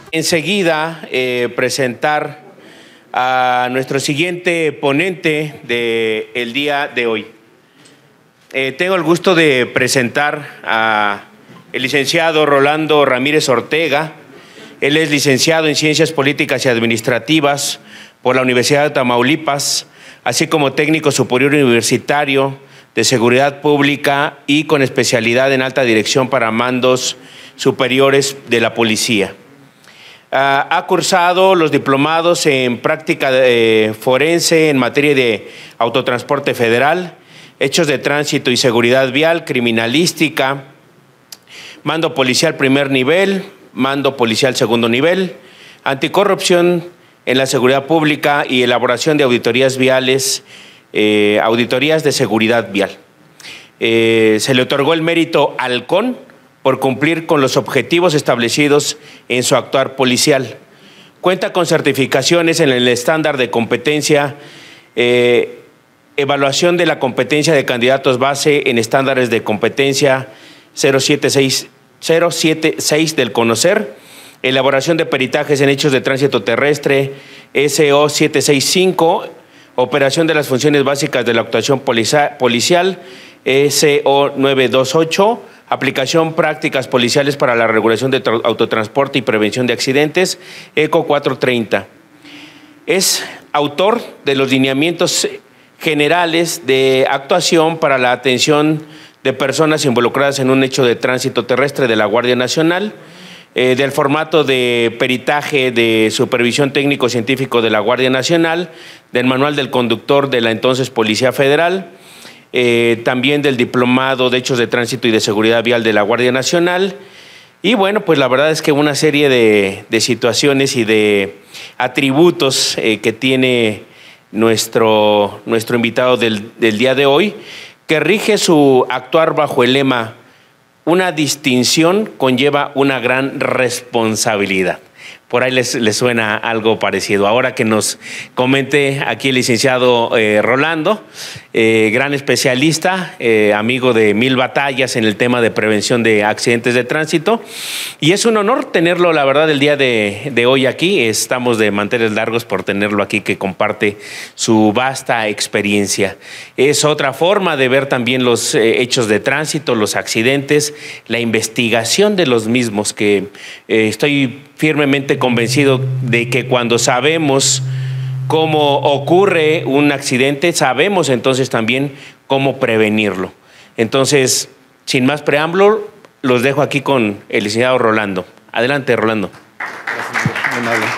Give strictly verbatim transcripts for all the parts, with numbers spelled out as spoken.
Enseguida eh, presentar a nuestro siguiente ponente del día de hoy. Eh, tengo el gusto de presentar a el licenciado Rolando Ramírez Ortega. Él es licenciado en Ciencias Políticas y Administrativas por la Universidad de Tamaulipas, así como técnico superior universitario de Seguridad Pública y con especialidad en alta dirección para mandos superiores de la policía. Uh, ha cursado los diplomados en práctica eh, forense en materia de autotransporte federal, hechos de tránsito y seguridad vial, criminalística, mando policial primer nivel, mando policial segundo nivel, anticorrupción en la seguridad pública y elaboración de auditorías viales, eh, auditorías de seguridad vial. Eh, se le otorgó el mérito Halcón por cumplir con los objetivos establecidos en su actuar policial. Cuenta con certificaciones en el estándar de competencia, eh, evaluación de la competencia de candidatos base en estándares de competencia cero siete seis del CONOCER, elaboración de peritajes en hechos de tránsito terrestre S O siete seis cinco, operación de las funciones básicas de la actuación policial S O nueve dos ocho, aplicación prácticas policiales para la regulación de autotransporte y prevención de accidentes, ECO cuatrocientos treinta. Es autor de los lineamientos generales de actuación para la atención de personas involucradas en un hecho de tránsito terrestre de la Guardia Nacional, eh, del formato de peritaje de supervisión técnico-científico de la Guardia Nacional, del manual del conductor de la entonces Policía Federal, Eh, también del diplomado de hechos de tránsito y de seguridad vial de la Guardia Nacional. Y bueno, pues la verdad es que una serie de, de situaciones y de atributos eh, que tiene nuestro, nuestro invitado del, del día de hoy, que rige su actuar bajo el lema: una distinción conlleva una gran responsabilidad. Por ahí les, les suena algo parecido. Ahora que nos comente aquí el licenciado eh, Rolando, eh, gran especialista, eh, amigo de mil batallas en el tema de prevención de accidentes de tránsito. Y es un honor tenerlo, la verdad, el día de, de hoy aquí. Estamos de manteles largos por tenerlo aquí, que comparte su vasta experiencia. Es otra forma de ver también los eh, hechos de tránsito, los accidentes, la investigación de los mismos, que eh, estoy firmemente convencido de que cuando sabemos cómo ocurre un accidente, sabemos entonces también cómo prevenirlo. Entonces, sin más preámbulo, los dejo aquí con el licenciado Rolando. Adelante, Rolando. Gracias, muy amable.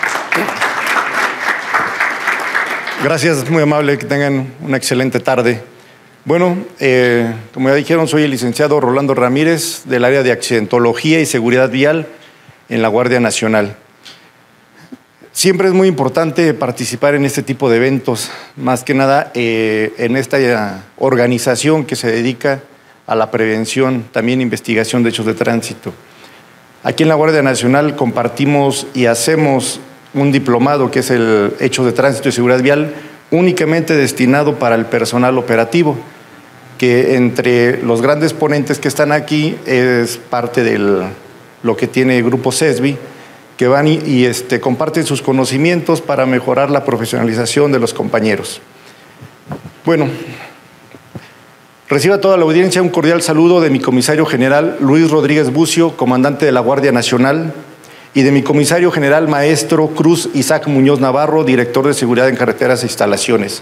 Gracias, muy amable, que tengan una excelente tarde. Bueno, eh, como ya dijeron, soy el licenciado Rolando Ramírez, del área de accidentología y seguridad vial en la Guardia Nacional. Siempre es muy importante participar en este tipo de eventos, más que nada eh, en esta organización que se dedica a la prevención, también investigación de hechos de tránsito. Aquí en la Guardia Nacional compartimos y hacemos un diplomado que es el Hechos de Tránsito y Seguridad Vial, únicamente destinado para el personal operativo, que entre los grandes ponentes que están aquí es parte del lo que tiene el Grupo CESBI, que van y, y este, comparten sus conocimientos para mejorar la profesionalización de los compañeros. Bueno, reciba toda la audiencia un cordial saludo de mi comisario general Luis Rodríguez Bucio, comandante de la Guardia Nacional, y de mi comisario general maestro Cruz Isaac Muñoz Navarro, director de Seguridad en Carreteras e Instalaciones.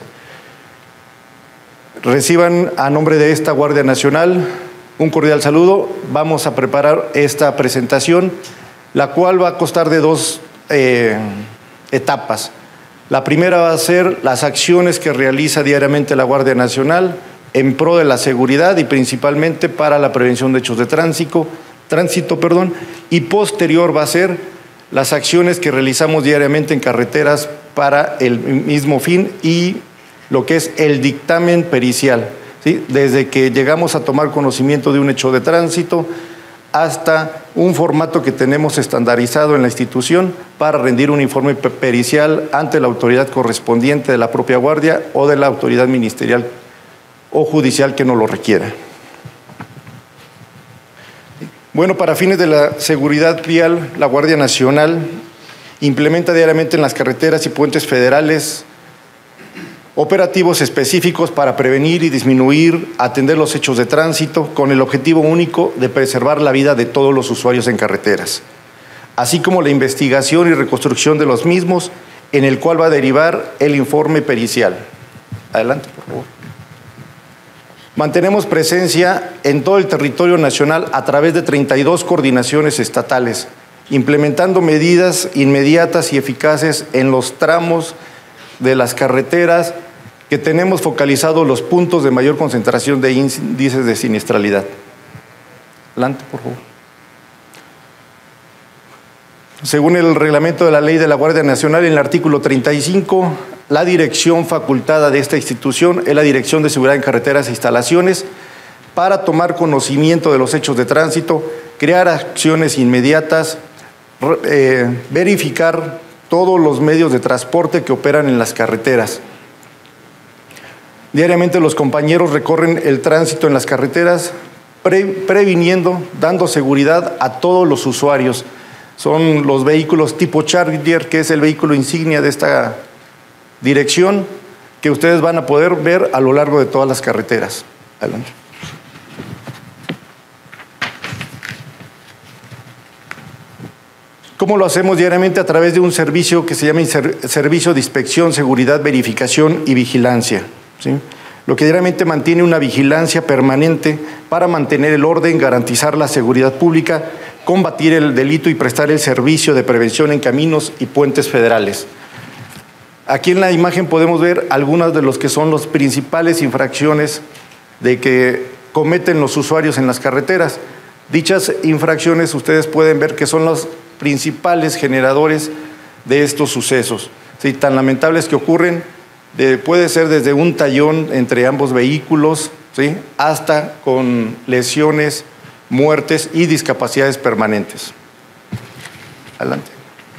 Reciban a nombre de esta Guardia Nacional un cordial saludo. Vamos a preparar esta presentación, la cual va a constar de dos eh, etapas. La primera va a ser las acciones que realiza diariamente la Guardia Nacional en pro de la seguridad y principalmente para la prevención de hechos de tránsito, tránsito, perdón, y posterior va a ser las acciones que realizamos diariamente en carreteras para el mismo fin y lo que es el dictamen pericial. ¿Sí? Desde que llegamos a tomar conocimiento de un hecho de tránsito hasta un formato que tenemos estandarizado en la institución para rendir un informe pericial ante la autoridad correspondiente de la propia Guardia o de la autoridad ministerial o judicial que nos lo requiera. Bueno, para fines de la seguridad vial, la Guardia Nacional Implementa diariamente en las carreteras y puentes federales operativos específicos para prevenir y disminuir, atender los hechos de tránsito con el objetivo único de preservar la vida de todos los usuarios en carreteras, así como la investigación y reconstrucción de los mismos, en el cual va a derivar el informe pericial. Adelante, por favor. Mantenemos presencia en todo el territorio nacional a través de treinta y dos coordinaciones estatales, implementando medidas inmediatas y eficaces en los tramos de las carreteras que tenemos focalizados los puntos de mayor concentración de índices de siniestralidad. Adelante, por favor. Según el reglamento de la Ley de la Guardia Nacional, en el artículo treinta y cinco, la dirección facultada de esta institución es la Dirección de Seguridad en Carreteras e Instalaciones para tomar conocimiento de los hechos de tránsito, crear acciones inmediatas, eh, verificar todos los medios de transporte que operan en las carreteras. Diariamente los compañeros recorren el tránsito en las carreteras, pre, previniendo, dando seguridad a todos los usuarios. Son los vehículos tipo Charger, que es el vehículo insignia de esta dirección, que ustedes van a poder ver a lo largo de todas las carreteras. Adelante. ¿Cómo lo hacemos diariamente? A través de un servicio que se llama Servicio de Inspección, Seguridad, Verificación y Vigilancia, ¿sí? Lo que diariamente mantiene una vigilancia permanente para mantener el orden, garantizar la seguridad pública, combatir el delito y prestar el servicio de prevención en caminos y puentes federales. Aquí en la imagen podemos ver algunas de los que son las principales infracciones de que cometen los usuarios en las carreteras. Dichas infracciones ustedes pueden ver que son los principales generadores de estos sucesos, ¿sí? Tan lamentables que ocurren, de, puede ser desde un tallón entre ambos vehículos, ¿sí? Hasta con lesiones, muertes y discapacidades permanentes. Adelante.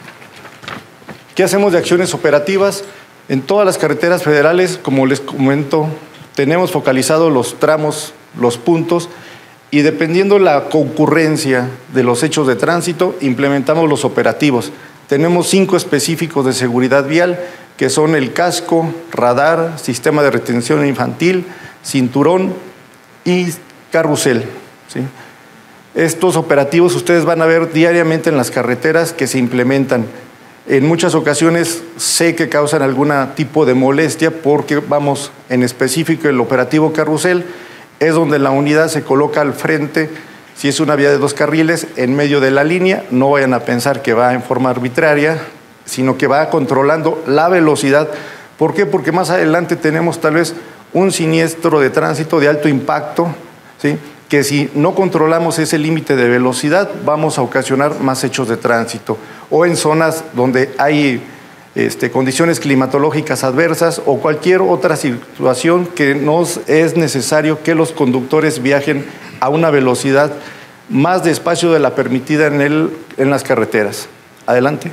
¿Qué hacemos de acciones operativas? En todas las carreteras federales, como les comento, tenemos focalizados los tramos, los puntos, y dependiendo la concurrencia de los hechos de tránsito, implementamos los operativos. Tenemos cinco específicos de seguridad vial, que son el casco, radar, sistema de retención infantil, cinturón y carrusel, ¿sí? Estos operativos ustedes van a ver diariamente en las carreteras que se implementan. En muchas ocasiones sé que causan algún tipo de molestia porque vamos en específico el operativo carrusel, es donde la unidad se coloca al frente, si es una vía de dos carriles, en medio de la línea. No vayan a pensar que va en forma arbitraria, sino que va controlando la velocidad. ¿Por qué? Porque más adelante tenemos tal vez un siniestro de tránsito de alto impacto, ¿sí? Que si no controlamos ese límite de velocidad, vamos a ocasionar más hechos de tránsito. O en zonas donde hay este, condiciones climatológicas adversas o cualquier otra situación que nos es necesario que los conductores viajen a una velocidad más despacio de la permitida en, el, en las carreteras. Adelante.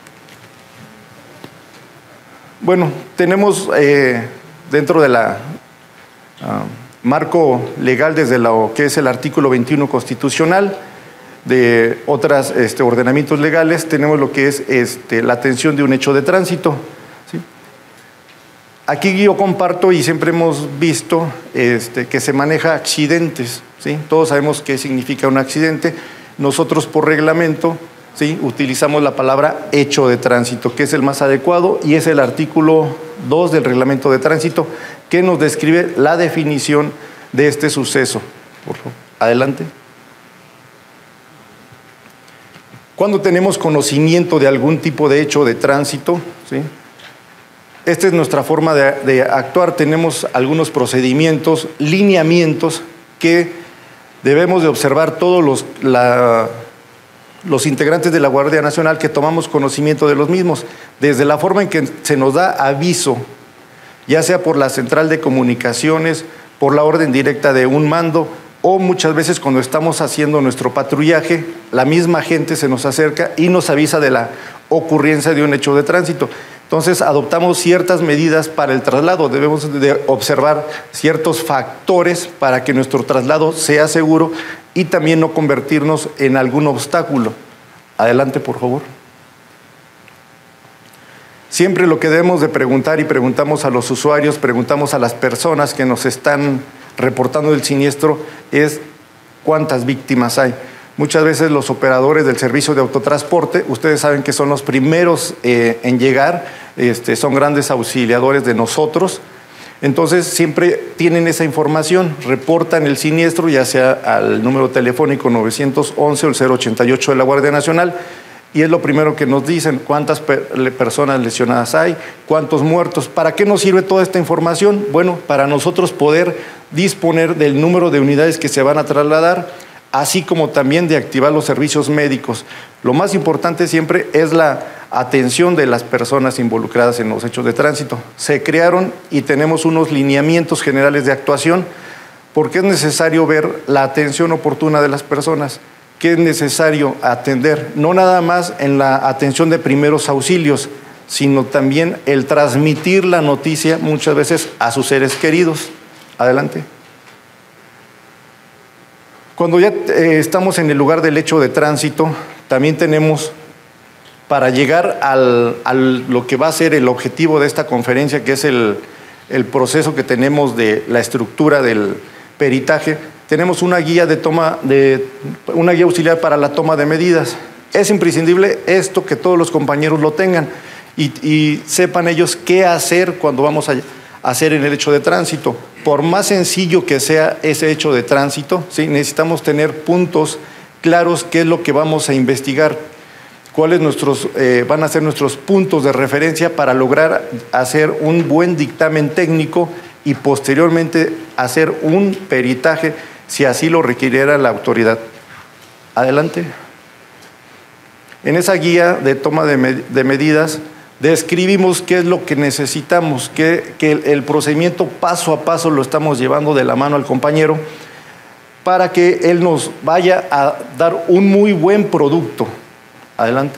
Bueno, tenemos eh, dentro de la uh, marco legal desde lo que es el artículo veintiuno constitucional, de otros este, ordenamientos legales, tenemos lo que es este, la atención de un hecho de tránsito, ¿sí? Aquí yo comparto y siempre hemos visto este, que se maneja accidentes, ¿sí? Todos sabemos qué significa un accidente. Nosotros por reglamento, ¿sí? Utilizamos la palabra hecho de tránsito, que es el más adecuado, y es el artículo dos del reglamento de tránsito que nos describe la definición de este suceso. Por favor, adelante. Cuando tenemos conocimiento de algún tipo de hecho de tránsito, ¿sí? Esta es nuestra forma de, de actuar. Tenemos algunos procedimientos, lineamientos que debemos de observar todos los, la, los integrantes de la Guardia Nacional, que tomamos conocimiento de los mismos, desde la forma en que se nos da aviso, ya sea por la central de comunicaciones, por la orden directa de un mando, o muchas veces cuando estamos haciendo nuestro patrullaje, la misma gente se nos acerca y nos avisa de la ocurrencia de un hecho de tránsito. Entonces adoptamos ciertas medidas para el traslado, debemos de observar ciertos factores para que nuestro traslado sea seguro y también no convertirnos en algún obstáculo. Adelante, por favor. Siempre lo que debemos de preguntar, y preguntamos a los usuarios, preguntamos a las personas que nos están reportando el siniestro, es cuántas víctimas hay. Muchas veces los operadores del servicio de autotransporte, ustedes saben que son los primeros eh, en llegar, este, son grandes auxiliadores de nosotros. Entonces siempre tienen esa información, reportan el siniestro ya sea al número telefónico nueve once o el cero ochenta y ocho de la Guardia Nacional, y es lo primero que nos dicen: cuántas per personas lesionadas hay, cuántos muertos. ¿Para qué nos sirve toda esta información? Bueno, para nosotros poder disponer del número de unidades que se van a trasladar, así como también de activar los servicios médicos. Lo más importante siempre es la atención de las personas involucradas en los hechos de tránsito. Se crearon y tenemos unos lineamientos generales de actuación porque es necesario ver la atención oportuna de las personas, que es necesario atender, no nada más en la atención de primeros auxilios, sino también el transmitir la noticia muchas veces a sus seres queridos. Adelante. Cuando ya eh, estamos en el lugar del hecho de tránsito, también tenemos, para llegar al, al lo que va a ser el objetivo de esta conferencia, que es el, el proceso que tenemos de la estructura del peritaje, tenemos una guía de toma de una guía auxiliar para la toma de medidas. Es imprescindible esto, que todos los compañeros lo tengan y, y sepan ellos qué hacer cuando vamos a hacer en el hecho de tránsito. Por más sencillo que sea ese hecho de tránsito, ¿sí?, necesitamos tener puntos claros, qué es lo que vamos a investigar, cuáles nuestros, eh, van a ser nuestros puntos de referencia para lograr hacer un buen dictamen técnico y posteriormente hacer un peritaje si así lo requiriera la autoridad. Adelante. En esa guía de toma de, med de medidas describimos qué es lo que necesitamos, que, que el, el procedimiento paso a paso lo estamos llevando de la mano al compañero para que él nos vaya a dar un muy buen producto. Adelante.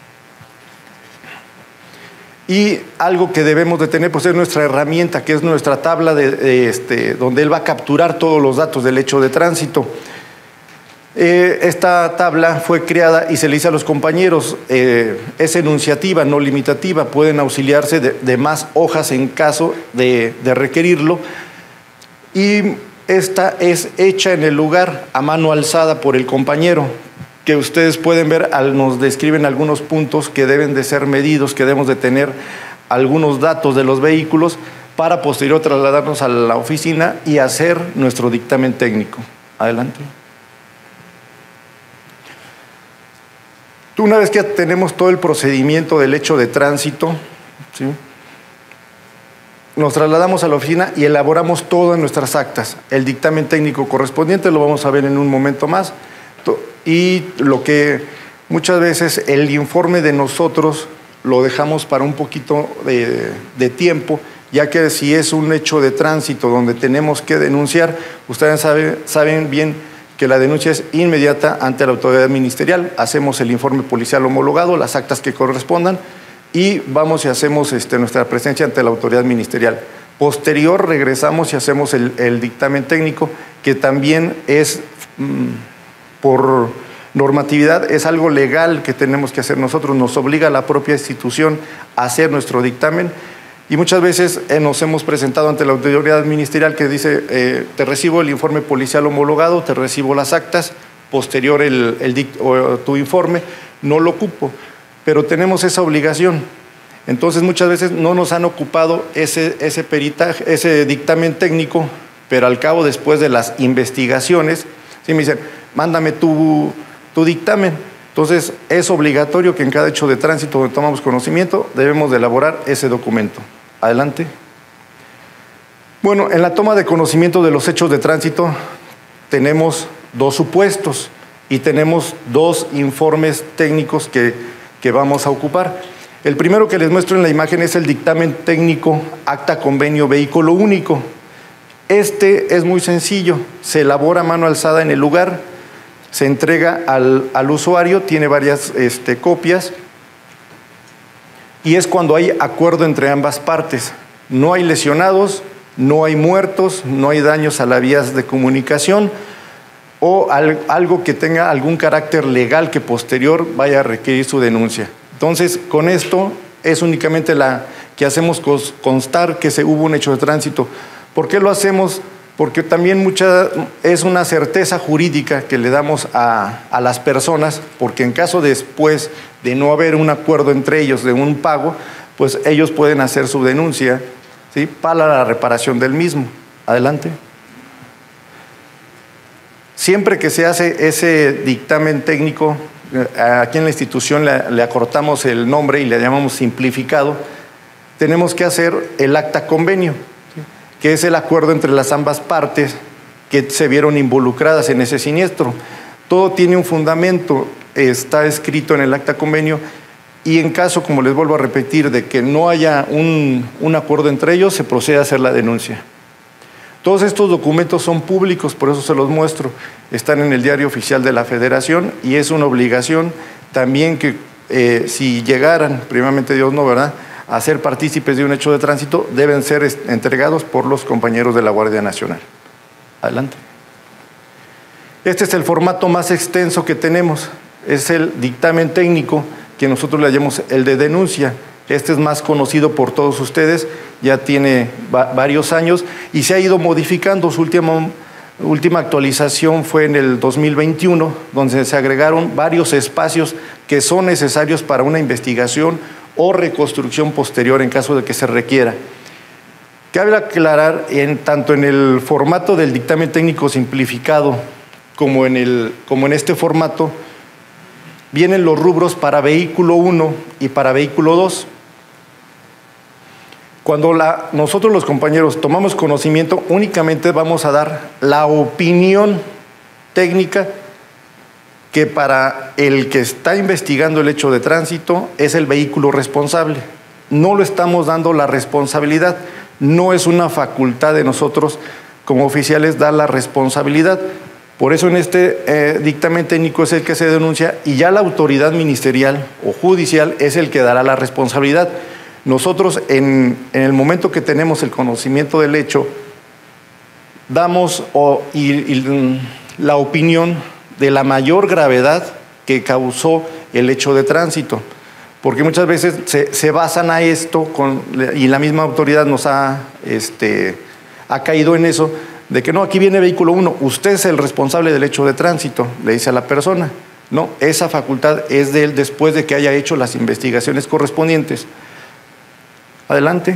Y algo que debemos de tener, pues es nuestra herramienta, que es nuestra tabla de, de este, donde él va a capturar todos los datos del hecho de tránsito. Eh, esta tabla fue creada y se le dice a los compañeros, eh, es enunciativa, no limitativa, pueden auxiliarse de, de más hojas en caso de, de requerirlo, y esta es hecha en el lugar a mano alzada por el compañero, que ustedes pueden ver, al, nos describen algunos puntos que deben de ser medidos, que debemos de tener algunos datos de los vehículos para posterior trasladarnos a la oficina y hacer nuestro dictamen técnico. Adelante. Una vez que tenemos todo el procedimiento del hecho de tránsito, ¿sí?, nos trasladamos a la oficina y elaboramos todas nuestras actas. El dictamen técnico correspondiente lo vamos a ver en un momento más. Y lo que muchas veces el informe de nosotros lo dejamos para un poquito de, de tiempo, ya que si es un hecho de tránsito donde tenemos que denunciar, ustedes sabe, saben bien que la denuncia es inmediata ante la autoridad ministerial. Hacemos el informe policial homologado, las actas que correspondan, y vamos y hacemos este, nuestra presencia ante la autoridad ministerial. Posterior regresamos y hacemos el, el dictamen técnico, que también es, mmm, por normatividad, es algo legal que tenemos que hacer nosotros, nos obliga la propia institución a hacer nuestro dictamen. Y muchas veces eh, nos hemos presentado ante la autoridad ministerial que dice, eh, te recibo el informe policial homologado, te recibo las actas, posterior el, el o, tu informe, no lo ocupo, pero tenemos esa obligación. Entonces muchas veces no nos han ocupado ese, ese peritaje, ese dictamen técnico, pero al cabo, después de las investigaciones, sí me dicen, mándame tu, tu dictamen. Entonces es obligatorio que en cada hecho de tránsito donde tomamos conocimiento debemos de elaborar ese documento. Adelante. Bueno, en la toma de conocimiento de los hechos de tránsito tenemos dos supuestos y tenemos dos informes técnicos que, que vamos a ocupar. El primero que les muestro en la imagen es el dictamen técnico acta convenio vehículo único. Este es muy sencillo, se elabora a mano alzada en el lugar, se entrega al, al usuario, tiene varias este, copias, y es cuando hay acuerdo entre ambas partes. No hay lesionados, no hay muertos, no hay daños a las vías de comunicación o al, algo que tenga algún carácter legal que posterior vaya a requerir su denuncia. Entonces, con esto es únicamente la que hacemos constar que se hubo un hecho de tránsito. ¿Por qué lo hacemos? Porque también mucha, es una certeza jurídica que le damos a, a las personas, porque en caso después de no haber un acuerdo entre ellos de un pago, pues ellos pueden hacer su denuncia, ¿sí?, para la reparación del mismo. Adelante. Siempre que se hace ese dictamen técnico, aquí en la institución le, le acortamos el nombre y le llamamos simplificado, tenemos que hacer el acta convenio, ¿sí?, que es el acuerdo entre las ambas partes que se vieron involucradas en ese siniestro. Todo tiene un fundamento, está escrito en el acta convenio, y en caso, como les vuelvo a repetir, de que no haya un, un acuerdo entre ellos, se procede a hacer la denuncia. Todos estos documentos son públicos, por eso se los muestro. Están en el Diario Oficial de la Federación y es una obligación también que eh, si llegaran, primeramente Dios no, ¿verdad?, a ser partícipes de un hecho de tránsito, deben ser entregados por los compañeros de la Guardia Nacional. Adelante. Este es el formato más extenso que tenemos. Es el dictamen técnico que nosotros le llamamos el de denuncia. Este es más conocido por todos ustedes, ya tiene va varios años y se ha ido modificando. Su última, última actualización fue en el dos mil veintiuno, donde se agregaron varios espacios que son necesarios para una investigación o reconstrucción posterior en caso de que se requiera. Cabe aclarar, en, tanto en el formato del dictamen técnico simplificado como en, el, como en este formato, vienen los rubros para vehículo uno y para vehículo dos. Cuando la, nosotros los compañeros tomamos conocimiento, únicamente vamos a dar la opinión técnica que para el que está investigando el hecho de tránsito es el vehículo responsable. No le estamos dando la responsabilidad, no es una facultad de nosotros como oficiales dar la responsabilidad. Por eso en este eh, dictamen técnico es el que se denuncia y ya la autoridad ministerial o judicial es el que dará la responsabilidad. Nosotros en, en el momento que tenemos el conocimiento del hecho, damos o, y, y, la opinión de la mayor gravedad que causó el hecho de tránsito, porque muchas veces se, se basan a esto con, y la misma autoridad nos ha, este, ha caído en eso, de que no, aquí viene vehículo uno, usted es el responsable del hecho de tránsito, le dice a la persona. No, esa facultad es de él después de que haya hecho las investigaciones correspondientes. Adelante.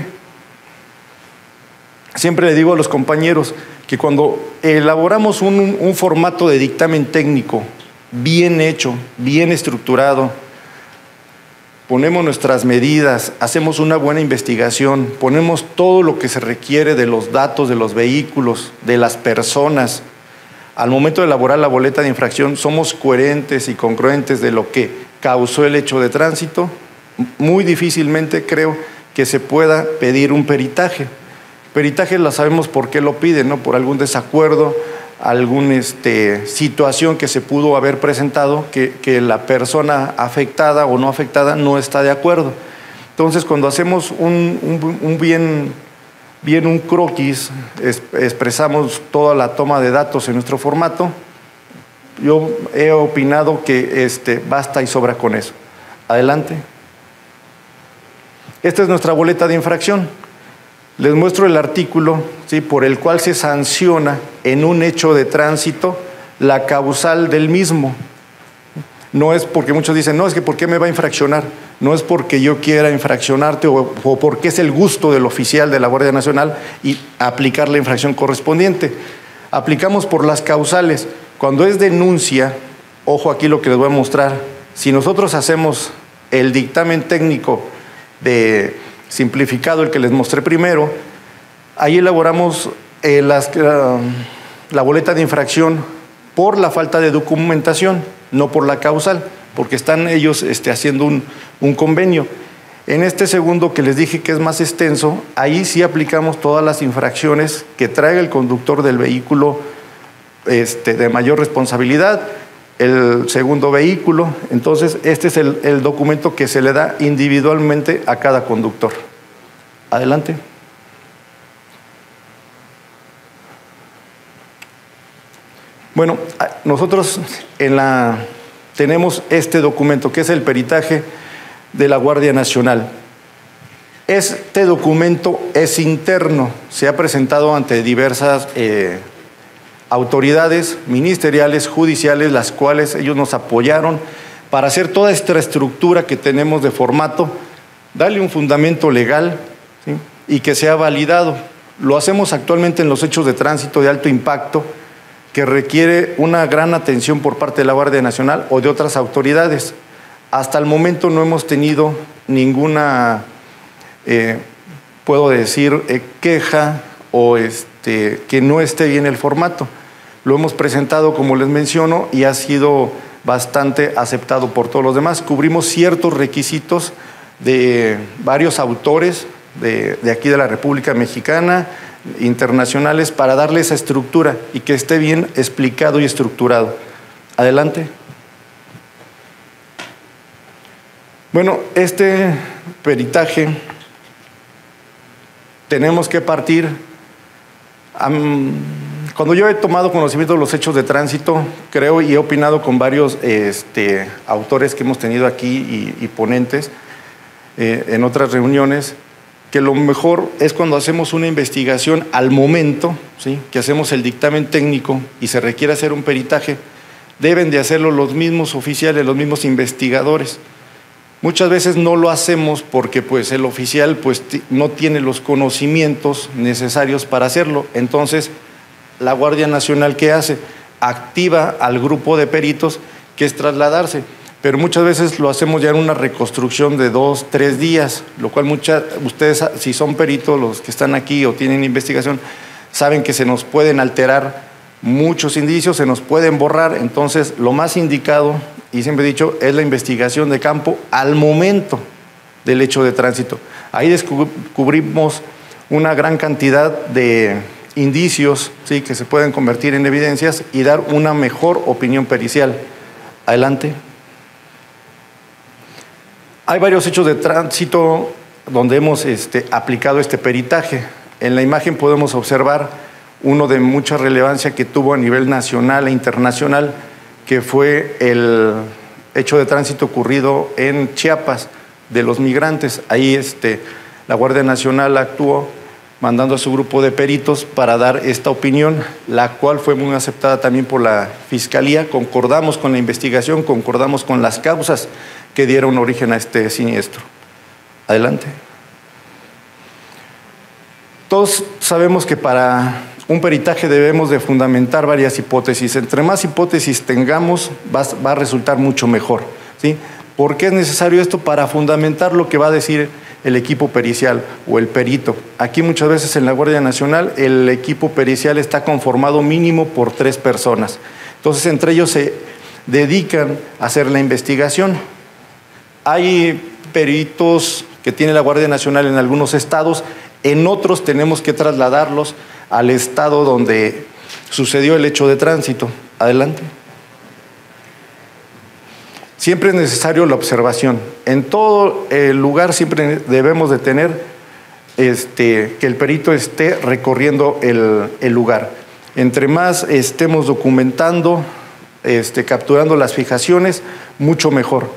Siempre le digo a los compañeros que cuando elaboramos un, un formato de dictamen técnico bien hecho, bien estructurado, ponemos nuestras medidas, hacemos una buena investigación, ponemos todo lo que se requiere de los datos, de los vehículos, de las personas. Al momento de elaborar la boleta de infracción, somos coherentes y congruentes de lo que causó el hecho de tránsito. Muy difícilmente creo que se pueda pedir un peritaje. Peritaje la sabemos por qué lo piden, ¿no? Por algún desacuerdo, alguna este, situación que se pudo haber presentado que, que la persona afectada o no afectada no está de acuerdo. Entonces, cuando hacemos un, un, un bien, bien un croquis, es, expresamos toda la toma de datos en nuestro formato, yo he opinado que este, basta y sobra con eso. Adelante. Esta es nuestra boleta de infracción. Les muestro el artículo, ¿sí?, por el cual se sanciona en un hecho de tránsito la causal del mismo. No es porque muchos dicen, no, es que ¿por qué me va a infraccionar? No es porque yo quiera infraccionarte o, o porque es el gusto del oficial de la Guardia Nacional y aplicar la infracción correspondiente. Aplicamos por las causales. Cuando es denuncia, ojo aquí lo que les voy a mostrar, si nosotros hacemos el dictamen técnico de simplificado, el que les mostré primero, ahí elaboramos eh, las, uh, la boleta de infracción por la falta de documentación, no por la causal, porque están ellos este, haciendo un, un convenio. En este segundo que les dije que es más extenso, ahí sí aplicamos todas las infracciones que traiga el conductor del vehículo este, de mayor responsabilidad, el segundo vehículo. Entonces este es el, el documento que se le da individualmente a cada conductor. Adelante. Bueno, nosotros en la, tenemos este documento que es el peritaje de la Guardia Nacional. Este documento es interno, se ha presentado ante diversas eh, autoridades ministeriales, judiciales, las cuales ellos nos apoyaron para hacer toda esta estructura que tenemos de formato, darle un fundamento legal, ¿sí?, y que sea validado. Lo hacemos actualmente en los hechos de tránsito de alto impacto, que requiere una gran atención por parte de la Guardia Nacional o de otras autoridades. Hasta el momento no hemos tenido ninguna, eh, puedo decir, eh, queja o este, que no esté bien el formato. Lo hemos presentado, como les menciono, y ha sido bastante aceptado por todos los demás. Cubrimos ciertos requisitos de varios autores de, de aquí de la República Mexicana, internacionales, para darle esa estructura y que esté bien explicado y estructurado. Adelante. Bueno, este peritaje tenemos que partir. Um, cuando yo he tomado conocimiento de los hechos de tránsito, creo y he opinado con varios este, autores que hemos tenido aquí y, y ponentes eh, en otras reuniones, que lo mejor es cuando hacemos una investigación al momento, ¿sí?, que hacemos el dictamen técnico y se requiere hacer un peritaje, deben de hacerlo los mismos oficiales, los mismos investigadores. Muchas veces no lo hacemos porque pues, el oficial pues, no tiene los conocimientos necesarios para hacerlo. Entonces, la Guardia Nacional, ¿qué hace? Activa al grupo de peritos, que es trasladarse. Pero muchas veces lo hacemos ya en una reconstrucción de dos, tres días, lo cual muchas, ustedes, si son peritos, los que están aquí o tienen investigación, saben que se nos pueden alterar muchos indicios, se nos pueden borrar. Entonces, lo más indicado, y siempre he dicho, es la investigación de campo al momento del hecho de tránsito. Ahí descubrimos una gran cantidad de indicios, ¿sí?, que se pueden convertir en evidencias y dar una mejor opinión pericial. Adelante. Hay varios hechos de tránsito donde hemos este, aplicado este peritaje. En la imagen podemos observar uno de mucha relevancia que tuvo a nivel nacional e internacional, que fue el hecho de tránsito ocurrido en Chiapas de los migrantes. Ahí este, la Guardia Nacional actuó mandando a su grupo de peritos para dar esta opinión, la cual fue muy aceptada también por la Fiscalía. Concordamos con la investigación, concordamos con las causas que dieron origen a este siniestro. Adelante. Todos sabemos que para un peritaje debemos de fundamentar varias hipótesis. Entre más hipótesis tengamos, va, va a resultar mucho mejor, ¿sí? ¿Por qué es necesario esto? Para fundamentar lo que va a decir el equipo pericial o el perito. Aquí muchas veces en la Guardia Nacional el equipo pericial está conformado mínimo por tres personas. Entonces, entre ellos se dedican a hacer la investigación. Hay peritos que tiene la Guardia Nacional en algunos estados, en otros tenemos que trasladarlos al estado donde sucedió el hecho de tránsito. Adelante. Siempre es necesario la observación. En todo el lugar siempre debemos de tener este, que el perito esté recorriendo el, el lugar. Entre más estemos documentando, este, capturando las fijaciones, mucho mejor.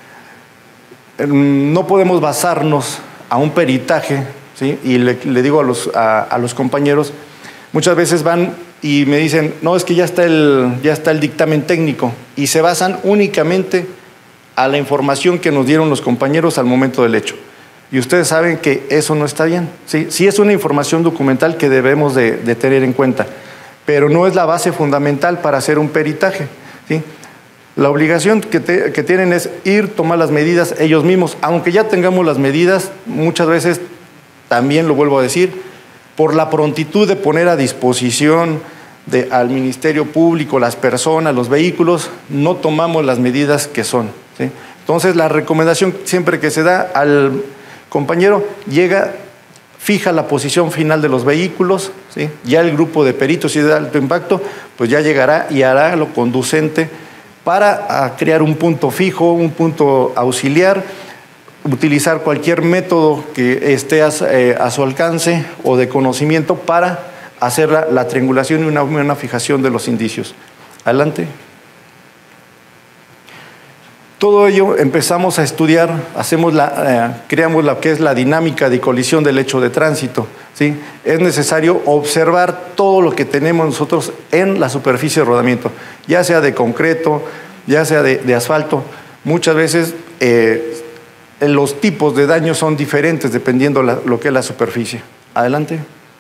No podemos basarnos a un peritaje, ¿sí? Y le, le digo a los, a, a los compañeros, muchas veces van y me dicen, no, es que ya está, el, ya está el dictamen técnico, y se basan únicamente a la información que nos dieron los compañeros al momento del hecho. Y ustedes saben que eso no está bien, ¿sí? Sí es una información documental que debemos de, de tener en cuenta, pero no es la base fundamental para hacer un peritaje, ¿sí? La obligación que, te, que tienen es ir, tomar las medidas ellos mismos, aunque ya tengamos las medidas, muchas veces, también lo vuelvo a decir, por la prontitud de poner a disposición de, al Ministerio Público, las personas, los vehículos, no tomamos las medidas que son, ¿sí? Entonces, la recomendación siempre que se da al compañero, llega, fija la posición final de los vehículos, ¿sí? Ya el grupo de peritos y de alto impacto, pues ya llegará y hará lo conducente para a crear un punto fijo, un punto auxiliar, utilizar cualquier método que esté a, eh, a su alcance o de conocimiento para hacer la, la triangulación y una, una fijación de los indicios. Adelante. Todo ello empezamos a estudiar, hacemos la, eh, creamos lo que es la dinámica de colisión del lecho de tránsito, ¿sí? Es necesario observar todo lo que tenemos nosotros en la superficie de rodamiento, ya sea de concreto, ya sea de, de asfalto. Muchas veces eh, los tipos de daños son diferentes dependiendo la, lo que es la superficie. Adelante.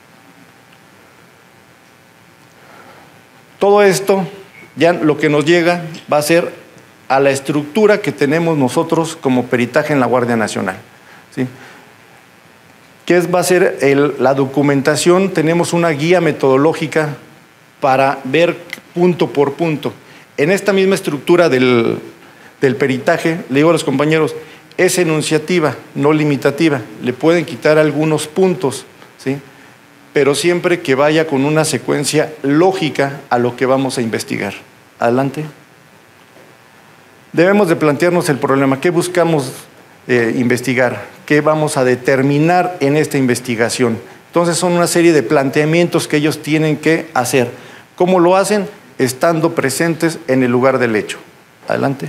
Todo esto, ya lo que nos llega va a ser a la estructura que tenemos nosotros como peritaje en la Guardia Nacional, ¿sí? ¿Qué es, va a ser el, la documentación? Tenemos una guía metodológica para ver punto por punto. En esta misma estructura del, del peritaje, le digo a los compañeros, es enunciativa, no limitativa. Le pueden quitar algunos puntos, ¿sí? Pero siempre que vaya con una secuencia lógica a lo que vamos a investigar. Adelante. Debemos de plantearnos el problema, ¿qué buscamos eh, investigar? ¿Qué vamos a determinar en esta investigación? Entonces son una serie de planteamientos que ellos tienen que hacer. ¿Cómo lo hacen? Estando presentes en el lugar del hecho. Adelante.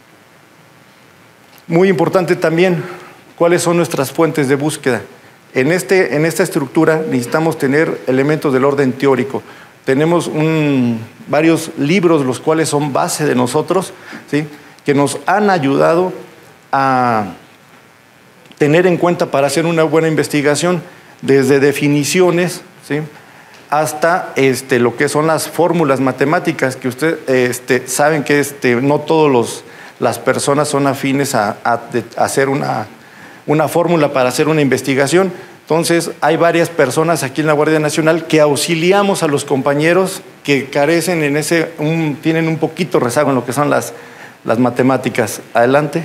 Muy importante también, ¿cuáles son nuestras fuentes de búsqueda? En, este, en esta estructura necesitamos tener elementos del orden teórico. Tenemos un, varios libros, los cuales son base de nosotros, ¿sí?, que nos han ayudado a tener en cuenta para hacer una buena investigación, desde definiciones, ¿sí?, hasta este, lo que son las fórmulas matemáticas, que ustedes este, saben que este, no todas las personas son afines a, a, a hacer una, una fórmula para hacer una investigación. Entonces, hay varias personas aquí en la Guardia Nacional que auxiliamos a los compañeros que carecen en ese, un, tienen un poquito rezago en lo que son las, las matemáticas. Adelante.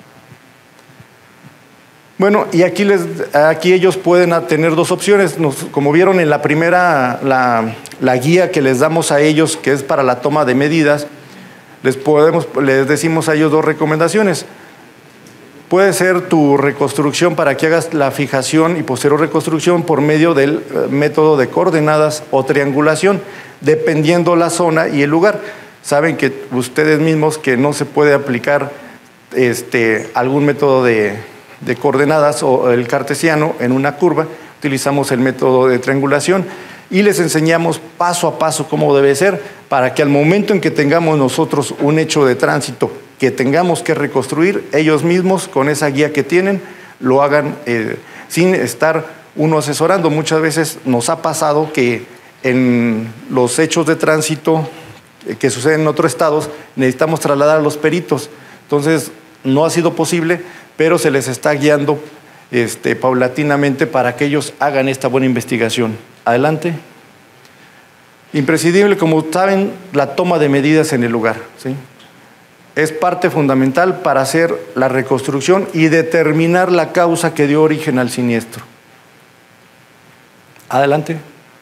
Bueno, y aquí, les, aquí ellos pueden tener dos opciones. Nos, como vieron en la primera, la, la guía que les damos a ellos, que es para la toma de medidas, les, podemos, les decimos a ellos dos recomendaciones. Puede ser tu reconstrucción para que hagas la fijación y posterior reconstrucción por medio del método de coordenadas o triangulación, dependiendo la zona y el lugar. Saben que ustedes mismos que no se puede aplicar este, algún método de, de coordenadas o el cartesiano en una curva, utilizamos el método de triangulación y les enseñamos paso a paso cómo debe ser para que al momento en que tengamos nosotros un hecho de tránsito que tengamos que reconstruir, ellos mismos con esa guía que tienen lo hagan eh, sin estar uno asesorando. Muchas veces nos ha pasado que en los hechos de tránsito que suceden en otros estados necesitamos trasladar a los peritos, entonces no ha sido posible, pero se les está guiando este, paulatinamente para que ellos hagan esta buena investigación. Adelante. Imprescindible, como saben, la toma de medidas en el lugar, ¿sí? Es parte fundamental para hacer la reconstrucción y determinar la causa que dio origen al siniestro. Adelante.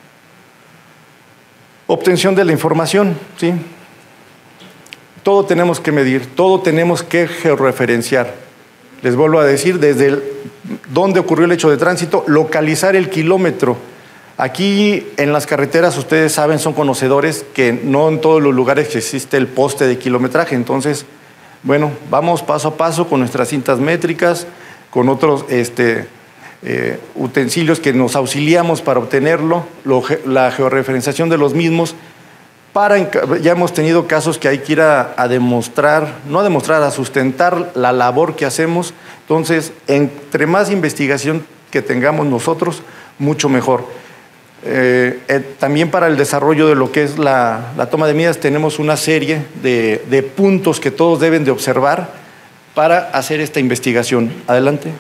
Obtención de la información, ¿sí? Todo tenemos que medir, todo tenemos que georreferenciar. Les vuelvo a decir, desde el, dónde ocurrió el hecho de tránsito, localizar el kilómetro. Aquí en las carreteras, ustedes saben, son conocedores que no en todos los lugares existe el poste de kilometraje. Entonces, bueno, vamos paso a paso con nuestras cintas métricas, con otros este, eh, utensilios que nos auxiliamos para obtenerlo, lo, la georreferenciación de los mismos. Para, ya hemos tenido casos que hay que ir a, a demostrar, no a demostrar, a sustentar la labor que hacemos. Entonces, entre más investigación que tengamos nosotros, mucho mejor. Eh, eh, también para el desarrollo de lo que es la, la toma de medidas tenemos una serie de, de puntos que todos deben de observar para hacer esta investigación. Adelante.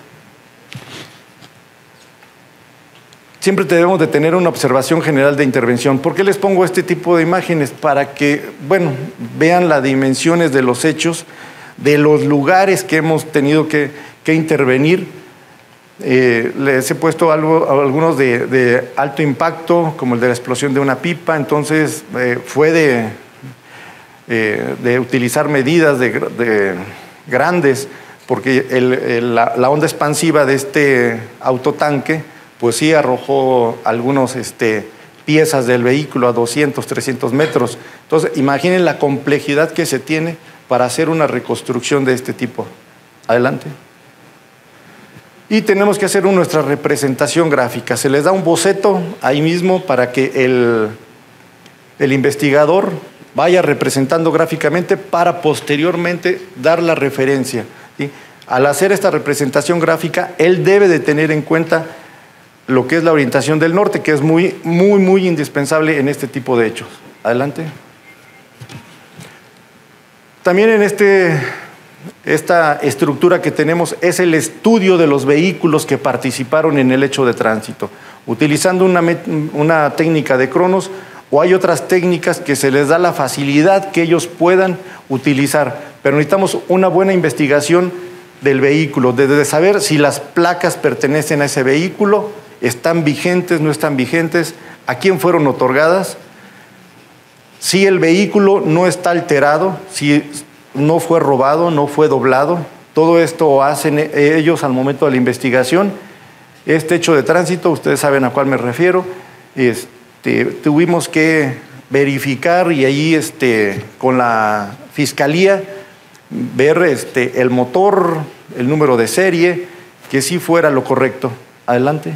Siempre debemos de tener una observación general de intervención. ¿Por qué les pongo este tipo de imágenes? Para que, bueno, vean las dimensiones de los hechos, de los lugares que hemos tenido que, que intervenir. Eh, les he puesto algo, algunos de, de alto impacto, como el de la explosión de una pipa. Entonces eh, fue de, eh, de utilizar medidas de, de grandes, porque el, el, la, la onda expansiva de este autotanque, pues sí arrojó algunas este, piezas del vehículo a doscientos, trescientos metros. Entonces imaginen la complejidad que se tiene para hacer una reconstrucción de este tipo. Adelante. Y tenemos que hacer nuestra representación gráfica. Se les da un boceto ahí mismo para que el, el investigador vaya representando gráficamente para posteriormente dar la referencia, ¿sí? Al hacer esta representación gráfica, él debe de tener en cuenta lo que es la orientación del norte, que es muy, muy, muy indispensable en este tipo de hechos. Adelante. También en este, esta estructura que tenemos es el estudio de los vehículos que participaron en el hecho de tránsito, utilizando una, una técnica de cronos, o hay otras técnicas que se les da la facilidad que ellos puedan utilizar, pero necesitamos una buena investigación del vehículo, de saber si las placas pertenecen a ese vehículo, están vigentes, no están vigentes, a quién fueron otorgadas, si el vehículo no está alterado, si no fue robado, no fue doblado. Todo esto hacen ellos al momento de la investigación. Este hecho de tránsito, ustedes saben a cuál me refiero, este, tuvimos que verificar y ahí este, con la fiscalía ver este, el motor, el número de serie, que sí fuera lo correcto. Adelante.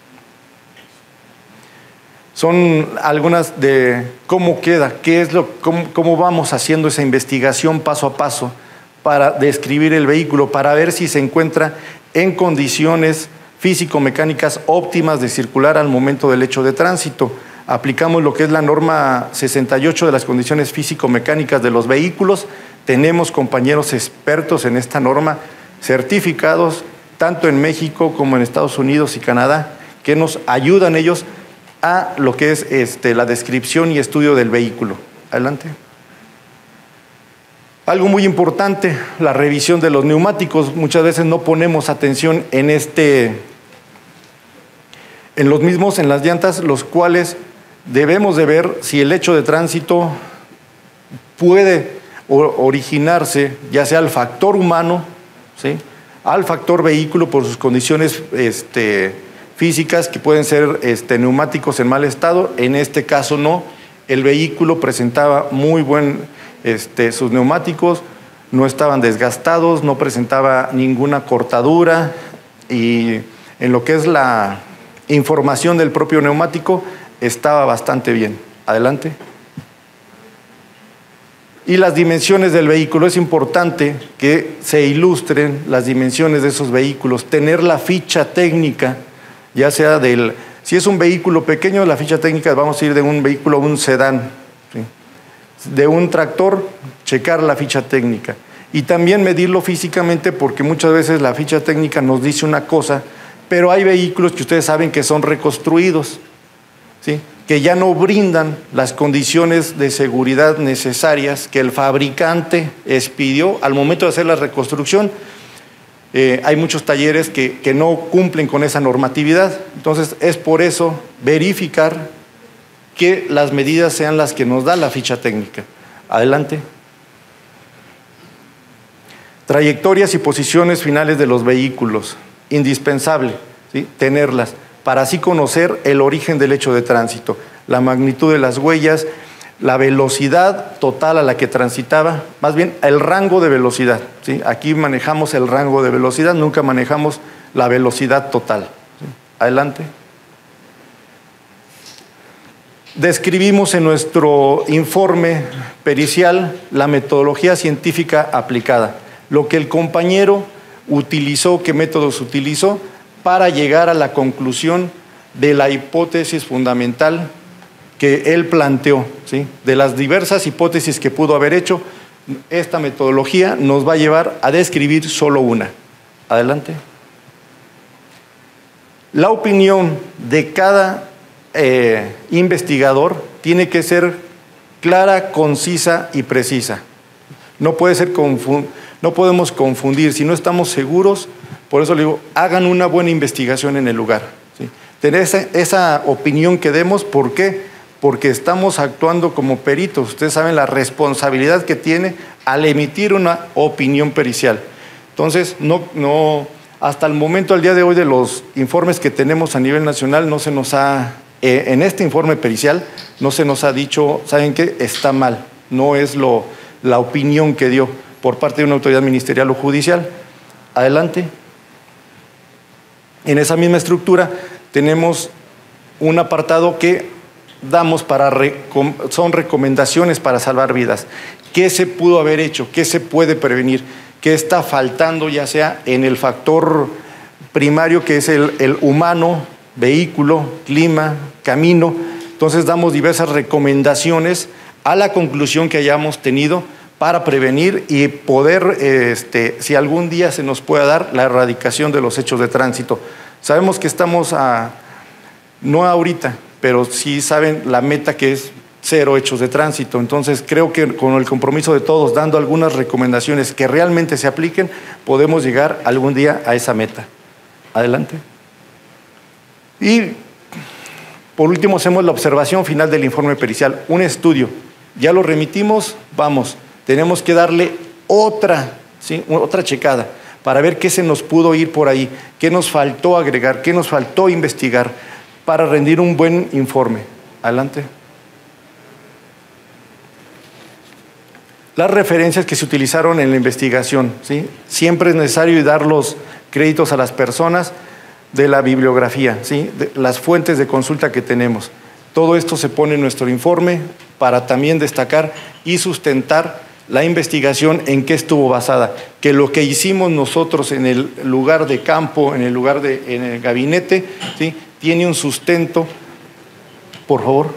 Son algunas de cómo queda, qué es lo, cómo, cómo vamos haciendo esa investigación paso a paso para describir el vehículo, para ver si se encuentra en condiciones físico-mecánicas óptimas de circular al momento del hecho de tránsito. Aplicamos lo que es la norma sesenta y ocho de las condiciones físico-mecánicas de los vehículos. Tenemos compañeros expertos en esta norma, certificados tanto en México como en Estados Unidos y Canadá, que nos ayudan ellos a lo que es este, la descripción y estudio del vehículo. Adelante. Algo muy importante, la revisión de los neumáticos. Muchas veces no ponemos atención en, este, en los mismos, en las llantas, los cuales debemos de ver si el hecho de tránsito puede originarse ya sea al factor humano, ¿sí?, al factor vehículo por sus condiciones este, físicas, que pueden ser este, neumáticos en mal estado. En este caso no, el vehículo presentaba muy buen, este, sus neumáticos no estaban desgastados, no presentaba ninguna cortadura, y en lo que es la información del propio neumático estaba bastante bien. Adelante. Y las dimensiones del vehículo, es importante que se ilustren las dimensiones de esos vehículos, tener la ficha técnica, ya sea del, si es un vehículo pequeño, la ficha técnica vamos a ir de un vehículo a un sedán, ¿sí?, de un tractor, checar la ficha técnica y también medirlo físicamente, porque muchas veces la ficha técnica nos dice una cosa, pero hay vehículos que ustedes saben que son reconstruidos, ¿sí?, que ya no brindan las condiciones de seguridad necesarias que el fabricante expidió al momento de hacer la reconstrucción. Eh, hay muchos talleres que, que no cumplen con esa normatividad, entonces es por eso verificar que las medidas sean las que nos da la ficha técnica. Adelante. Trayectorias y posiciones finales de los vehículos, indispensable, ¿sí?, tenerlas, para así conocer el origen del hecho de tránsito, la magnitud de las huellas, la velocidad total a la que transitaba, más bien el rango de velocidad, ¿sí? Aquí manejamos el rango de velocidad, nunca manejamos la velocidad total, ¿sí? Adelante. Describimos en nuestro informe pericial la metodología científica aplicada, lo que el compañero utilizó, qué métodos utilizó, para llegar a la conclusión de la hipótesis fundamental que él planteó, ¿sí? De las diversas hipótesis que pudo haber hecho, esta metodología nos va a llevar a describir solo una. Adelante. La opinión de cada eh, investigador tiene que ser clara, concisa y precisa. No puede ser confund- no podemos confundir, si no estamos seguros. Por eso le digo, hagan una buena investigación en el lugar, ¿sí? Tener esa, esa opinión que demos, ¿por qué? Porque estamos actuando como peritos. Ustedes saben la responsabilidad que tiene al emitir una opinión pericial. Entonces, no, no, hasta el momento, al día de hoy, de los informes que tenemos a nivel nacional, no se nos ha, eh, en este informe pericial, no se nos ha dicho, ¿saben qué? Está mal, no es lo, la opinión que dio. por parte de una autoridad ministerial o judicial. Adelante. En esa misma estructura tenemos un apartado que damos para, son recomendaciones para salvar vidas. ¿Qué se pudo haber hecho? ¿Qué se puede prevenir? ¿Qué está faltando, ya sea en el factor primario, que es el, el humano, vehículo, clima, camino? Entonces damos diversas recomendaciones a la conclusión que hayamos tenido para prevenir y poder, este, si algún día se nos pueda dar, la erradicación de los hechos de tránsito. Sabemos que estamos a, no ahorita, pero sí saben la meta que es cero hechos de tránsito. Entonces creo que con el compromiso de todos, dando algunas recomendaciones que realmente se apliquen, podemos llegar algún día a esa meta. Adelante. Y por último hacemos la observación final del informe pericial, un estudio. Ya lo remitimos, vamos, tenemos que darle otra, ¿sí? otra checada para ver qué se nos pudo ir por ahí, qué nos faltó agregar, qué nos faltó investigar para rendir un buen informe. Adelante. Las referencias que se utilizaron en la investigación, ¿sí? Siempre es necesario dar los créditos a las personas de la bibliografía, ¿sí? De las fuentes de consulta que tenemos. Todo esto se pone en nuestro informe para también destacar y sustentar la investigación en qué estuvo basada, que lo que hicimos nosotros en el lugar de campo, en el lugar de en el gabinete, ¿sí? Tiene un sustento. Por favor.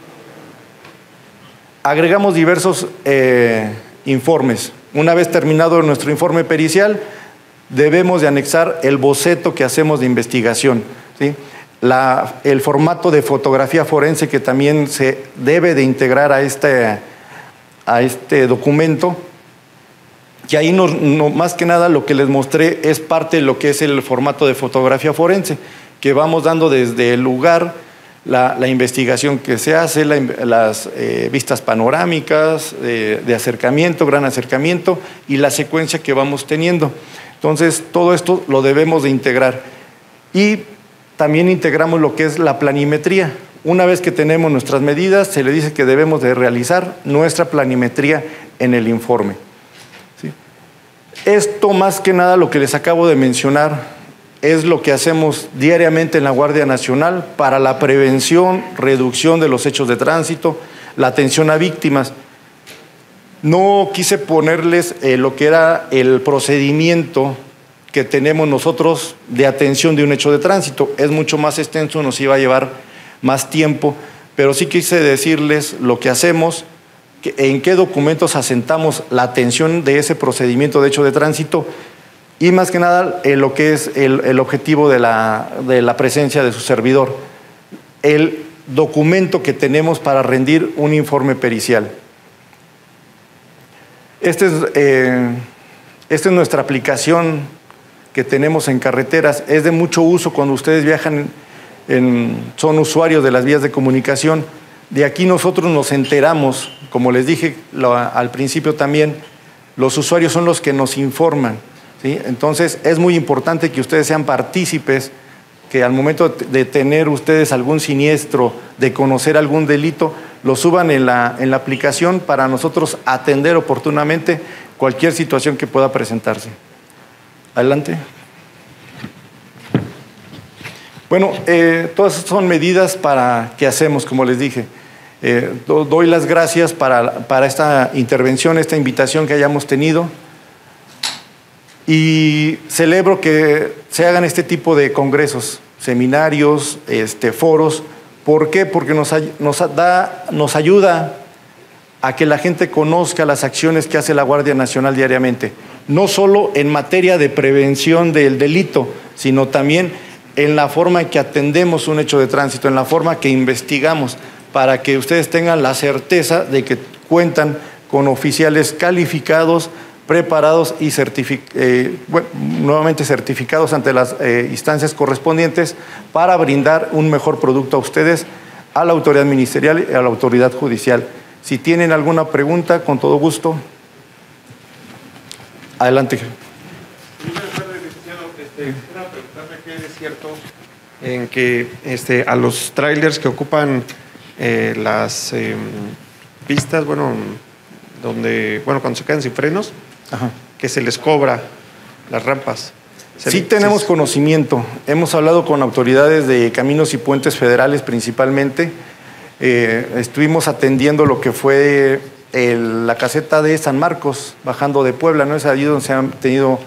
Agregamos diversos eh, informes. Una vez terminado nuestro informe pericial, debemos de anexar el boceto que hacemos de investigación, ¿sí? La, el formato de fotografía forense que también se debe de integrar a este, a este documento, que ahí no, no, más que nada lo que les mostré es parte de lo que es el formato de fotografía forense, que vamos dando desde el lugar, la, la investigación que se hace, la, las eh, vistas panorámicas, eh, de acercamiento, gran acercamiento y la secuencia que vamos teniendo. Entonces, todo esto lo debemos de integrar. Y también integramos lo que es la planimetría. Una vez que tenemos nuestras medidas, se le dice que debemos de realizar nuestra planimetría en el informe. ¿Sí? Esto, más que nada, lo que les acabo de mencionar, es lo que hacemos diariamente en la Guardia Nacional para la prevención, reducción de los hechos de tránsito, la atención a víctimas. No quise ponerles eh, lo que era el procedimiento que tenemos nosotros de atención de un hecho de tránsito. Es mucho más extenso, nos iba a llevar más tiempo, pero sí quise decirles lo que hacemos, que, en qué documentos asentamos la atención de ese procedimiento de hecho de tránsito y más que nada eh, lo que es el, el objetivo de la, de la presencia de su servidor, el documento que tenemos para rendir un informe pericial. Esta es, eh, esta es nuestra aplicación que tenemos en carreteras. Es de mucho uso cuando ustedes viajan, en, son usuarios de las vías de comunicación. De aquí nosotros nos enteramos, como les dije lo, al principio también, los usuarios son los que nos informan, ¿sí? Entonces es muy importante que ustedes sean partícipes, que al momento de tener ustedes algún siniestro, de conocer algún delito, lo suban en la, en la aplicación para nosotros atender oportunamente cualquier situación que pueda presentarse. Adelante. Bueno, eh, todas son medidas para que hacemos, como les dije. Eh, do, doy las gracias para, para esta intervención, esta invitación que hayamos tenido. Y celebro que se hagan este tipo de congresos, seminarios, este, foros. ¿Por qué? Porque nos, nos, da, nos ayuda a que la gente conozca las acciones que hace la Guardia Nacional diariamente. No solo en materia de prevención del delito, sino también en la forma en que atendemos un hecho de tránsito, en la forma que investigamos, para que ustedes tengan la certeza de que cuentan con oficiales calificados, preparados y certific eh, bueno, nuevamente certificados ante las eh, instancias correspondientes para brindar un mejor producto a ustedes, a la autoridad ministerial y a la autoridad judicial. Si tienen alguna pregunta, con todo gusto. Adelante. Buenas tardes, licenciado. Este, quisiera preguntarle qué es cierto en que este, a los trailers que ocupan eh, las eh, pistas, bueno, donde, bueno, cuando se quedan sin frenos, Ajá. que se les cobra las rampas. Se Sí le, tenemos se... conocimiento. Hemos hablado con autoridades de caminos y puentes federales principalmente. Eh, estuvimos atendiendo lo que fue el, la caseta de San Marcos, bajando de Puebla, ¿no? Es allí donde se han tenido...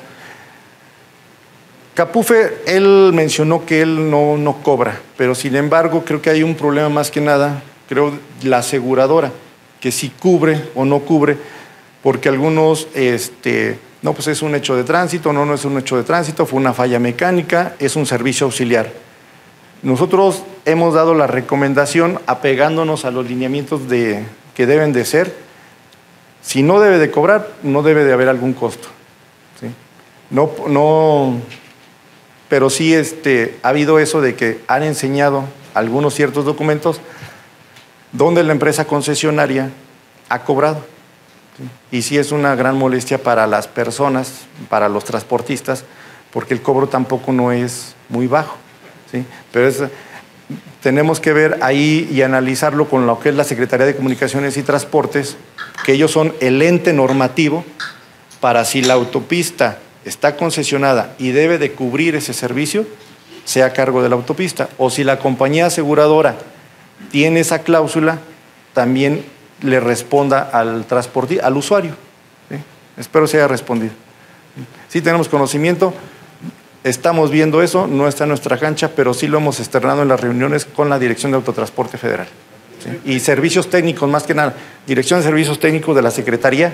Capufe, él mencionó que él no, no cobra, pero sin embargo creo que hay un problema más que nada, creo, la aseguradora, que si cubre o no cubre, porque algunos... este No, pues es un hecho de tránsito, no, no es un hecho de tránsito, fue una falla mecánica, es un servicio auxiliar. Nosotros hemos dado la recomendación apegándonos a los lineamientos de, que deben de ser. Si no debe de cobrar, no debe de haber algún costo. ¿Sí? No, no, pero sí este, ha habido eso de que han enseñado algunos ciertos documentos donde la empresa concesionaria ha cobrado. Y sí es una gran molestia para las personas, para los transportistas, porque el cobro tampoco no es muy bajo, ¿sí? Pero es, tenemos que ver ahí y analizarlo con lo que es la Secretaría de Comunicaciones y Transportes, que ellos son el ente normativo para si la autopista está concesionada y debe de cubrir ese servicio, sea a cargo de la autopista. O si la compañía aseguradora tiene esa cláusula, también le responda al transportista, al usuario. ¿Sí? Espero se haya respondido. Sí tenemos conocimiento, estamos viendo eso, no está en nuestra cancha, pero sí lo hemos externado en las reuniones con la Dirección de Autotransporte Federal. ¿Sí? Y servicios técnicos, más que nada, Dirección de Servicios Técnicos de la Secretaría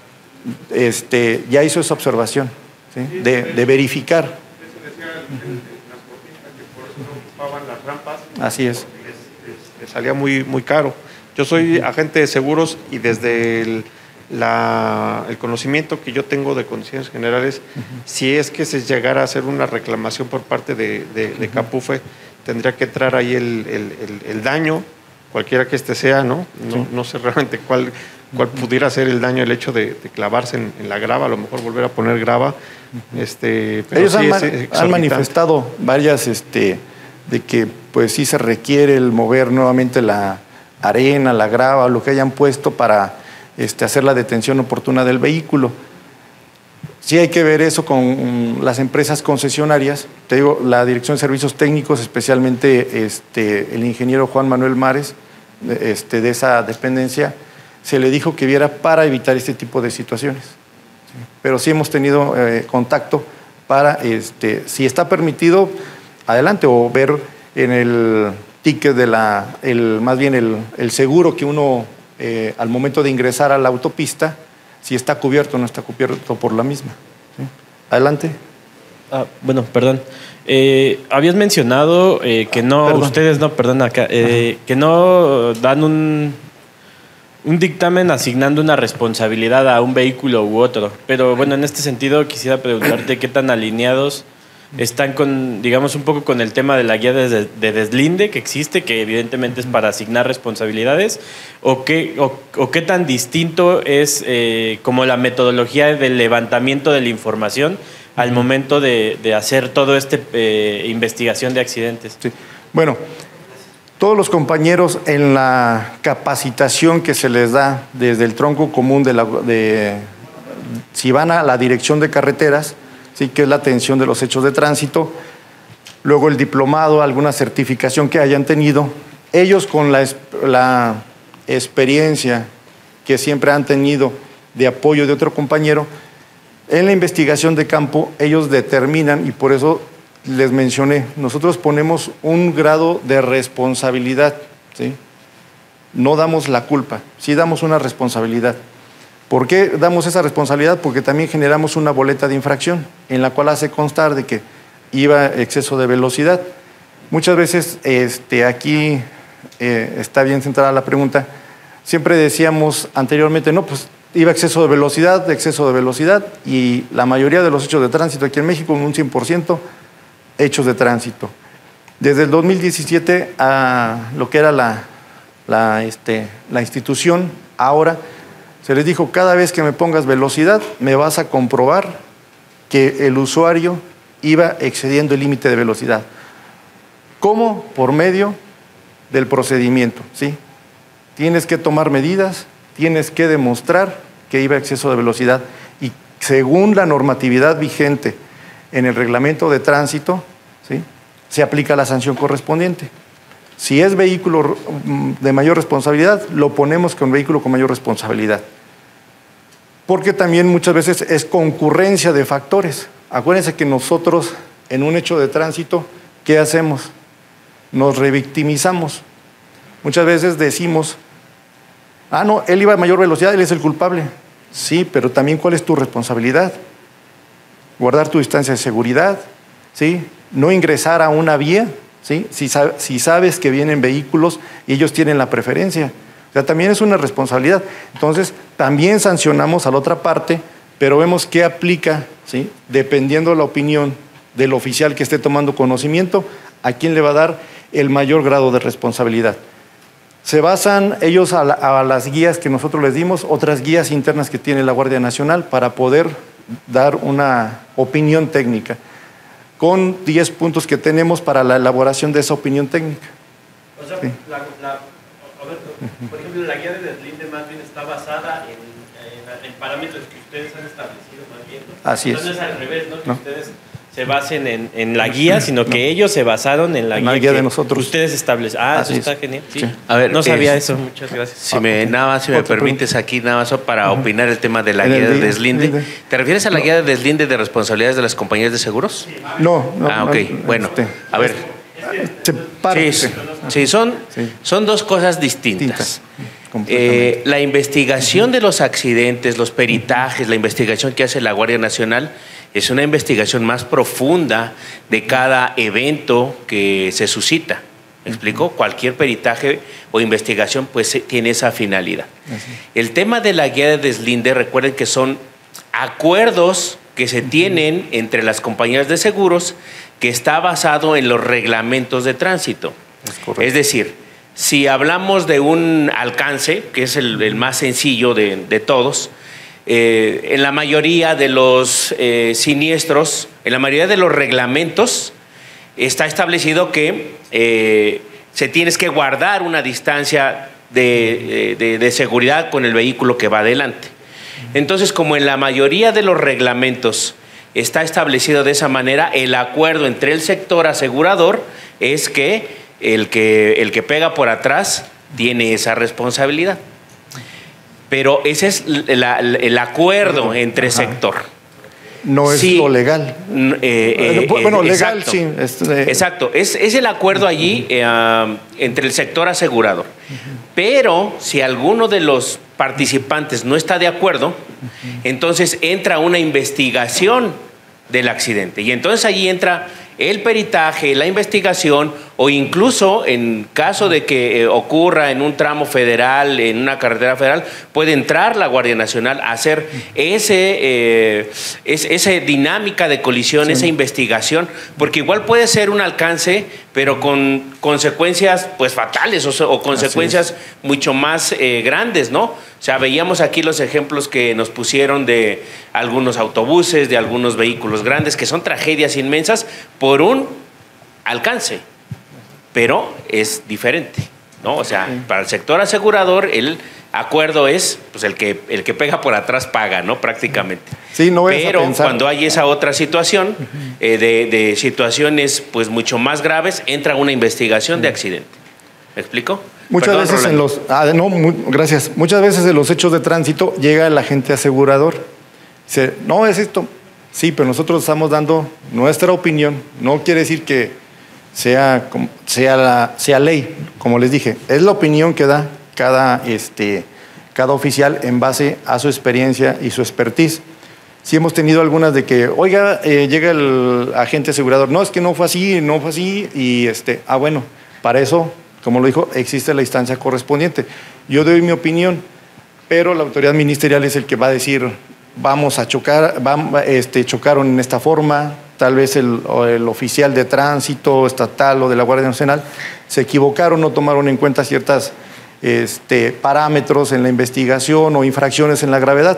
este, ya hizo esa observación, ¿sí? de, de verificar. Eso decía el, el, el transportista que por eso no ocupaban las rampas. Así es. Les, les, les salía muy, muy caro. Yo soy agente de seguros y desde el, la, el conocimiento que yo tengo de condiciones generales, uh-huh. si es que se llegara a hacer una reclamación por parte de, de, de Capufe, tendría que entrar ahí el, el, el, el daño, cualquiera que este sea, ¿no? No, sí. no sé realmente cuál, cuál pudiera ser el daño, el hecho de, de clavarse en, en la grava, a lo mejor volver a poner grava. Uh-huh. este, pero Ellos sí han, es han manifestado varias, este, de que pues sí se requiere el mover nuevamente la arena, la grava, lo que hayan puesto para este, hacer la detención oportuna del vehículo. Sí hay que ver eso con um, las empresas concesionarias. Te digo, la Dirección de Servicios Técnicos, especialmente este, el ingeniero Juan Manuel Mares, este, de esa dependencia, se le dijo que viera para evitar este tipo de situaciones. ¿Sí? Pero sí hemos tenido eh, contacto para, este, si está permitido, adelante, o ver en el ticket de la, el, más bien el, el seguro que uno eh, al momento de ingresar a la autopista, si está cubierto o no está cubierto por la misma. ¿Sí? Adelante. Ah, bueno, perdón. Eh, habías mencionado eh, que no, perdón. ustedes no, perdón, acá, eh, que no dan un, un dictamen asignando una responsabilidad a un vehículo u otro. Pero bueno, en este sentido quisiera preguntarte qué tan alineados están con, digamos, un poco con el tema de la guía de, de deslinde que existe, que evidentemente es para asignar responsabilidades, o qué, o, o qué tan distinto es eh, como la metodología del levantamiento de la información al momento de, de hacer todo este eh, investigación de accidentes. Sí. Bueno, todos los compañeros en la capacitación que se les da desde el tronco común de, la, de si van a la dirección de carreteras, sí, que es la atención de los hechos de tránsito, luego el diplomado, alguna certificación que hayan tenido, ellos con la, la experiencia que siempre han tenido de apoyo de otro compañero, en la investigación de campo ellos determinan, y por eso les mencioné, nosotros ponemos un grado de responsabilidad, ¿sí? No damos la culpa, sí damos una responsabilidad. ¿Por qué damos esa responsabilidad? Porque también generamos una boleta de infracción en la cual hace constar de que iba exceso de velocidad. Muchas veces este, aquí eh, está bien centrada la pregunta. Siempre decíamos anteriormente, no, pues iba exceso de velocidad, exceso de velocidad, y la mayoría de los hechos de tránsito aquí en México, un cien por ciento, hechos de tránsito. Desde el dos mil diecisiete a lo que era la, la, este, la institución, ahora se les dijo, cada vez que me pongas velocidad, me vas a comprobar que el usuario iba excediendo el límite de velocidad. ¿Cómo? Por medio del procedimiento, ¿sí? Tienes que tomar medidas, tienes que demostrar que iba a exceso de velocidad y según la normatividad vigente en el reglamento de tránsito, ¿sí?, se aplica la sanción correspondiente. Si es vehículo de mayor responsabilidad, lo ponemos con vehículo con mayor responsabilidad. Porque también muchas veces es concurrencia de factores. Acuérdense que nosotros, en un hecho de tránsito, ¿qué hacemos? Nos revictimizamos. Muchas veces decimos, ah, no, él iba a mayor velocidad, él es el culpable. Sí, pero también ¿cuál es tu responsabilidad? Guardar tu distancia de seguridad, ¿sí? No ingresar a una vía, ¿sí?, si, si sabes que vienen vehículos y ellos tienen la preferencia. O sea, también es una responsabilidad. Entonces, también sancionamos a la otra parte, pero vemos qué aplica, ¿sí?, dependiendo de la opinión del oficial que esté tomando conocimiento, a quién le va a dar el mayor grado de responsabilidad. Se basan ellos a, la, a las guías que nosotros les dimos, otras guías internas que tiene la Guardia Nacional para poder dar una opinión técnica, con diez puntos que tenemos para la elaboración de esa opinión técnica. O sea, sí. la, la, Roberto, por ejemplo, la guía de deslinde más bien está basada en, en, en parámetros que ustedes han establecido más bien, ¿no? Así es. No es al revés, ¿no? Que ¿no? ustedes se basen en, en la guía, sino que no. ellos se basaron en la, la guía, guía que de nosotros. Ustedes establecen. Ah, Así eso es. está genial. Sí. Sí. A ver, no sabía es, eso. Muchas gracias. Si me, nada más, si me permites aquí, nada más para uh-huh. opinar el tema de la en guía de día, deslinde. de... ¿Te refieres a la no. guía de deslinde de responsabilidades de las compañías de seguros? No, no. Ah, ok. No, bueno, este, a ver. Este, sí, sí, son, sí. son dos cosas distintas. Eh, la investigación de los accidentes, los peritajes, la investigación que hace la Guardia Nacional es una investigación más profunda de cada evento que se suscita. ¿Me explico? Cualquier peritaje o investigación pues tiene esa finalidad. El tema de la guía de deslinde, recuerden que son acuerdos que se tienen entre las compañías de seguros que está basado en los reglamentos de tránsito. Es, es decir, si hablamos de un alcance, que es el, el más sencillo de, de todos, eh, en la mayoría de los eh, siniestros, en la mayoría de los reglamentos, está establecido que eh, se tienes que guardar una distancia de, de, de seguridad con el vehículo que va adelante. Entonces, como en la mayoría de los reglamentos está establecido de esa manera, el acuerdo entre el sector asegurador es que el que, el que pega por atrás tiene esa responsabilidad. Pero ese es la, el acuerdo entre Ajá. sector. No es sí, lo legal. Eh, eh, bueno, eh, legal exacto, sí. Es de... Exacto, es, es el acuerdo allí eh, entre el sector asegurador. Uh-huh. Pero si alguno de los participantes no está de acuerdo, uh-huh. entonces entra una investigación del accidente. Y entonces allí entra el peritaje, la investigación, o incluso en caso de que eh, ocurra en un tramo federal, en una carretera federal, puede entrar la Guardia Nacional a hacer ese, eh, es, esa dinámica de colisión, sí. esa investigación, porque igual puede ser un alcance, pero con consecuencias pues fatales o, o consecuencias mucho más eh, grandes, ¿no? O sea, veíamos aquí los ejemplos que nos pusieron de algunos autobuses, de algunos vehículos grandes, que son tragedias inmensas por un alcance, pero es diferente, ¿no? O sea, para el sector asegurador el acuerdo es pues el que el que pega por atrás paga, ¿no? Prácticamente. Sí, no pero cuando hay esa otra situación uh-huh. eh, de, de situaciones pues mucho más graves, entra una investigación uh-huh. de accidente. ¿Me explico? Muchas Perdón, veces Rolando. en los ah, no, muy, gracias. Muchas veces en los hechos de tránsito llega el agente asegurador. Dice, no es esto. Sí, pero nosotros estamos dando nuestra opinión. No quiere decir que sea, sea, la, sea ley, como les dije. Es la opinión que da cada, este, cada oficial en base a su experiencia y su expertise. Sí hemos tenido algunas de que, oiga, eh, llega el agente asegurador. No, es que no fue así, no fue así. Y, este, ah, bueno, para eso, como lo dijo, existe la instancia correspondiente. Yo doy mi opinión, pero la autoridad ministerial es el que va a decir... Vamos a chocar, vamos, este, chocaron en esta forma, tal vez el, el oficial de tránsito estatal o de la Guardia Nacional se equivocaron, no tomaron en cuenta ciertos este, parámetros en la investigación o infracciones en la gravedad.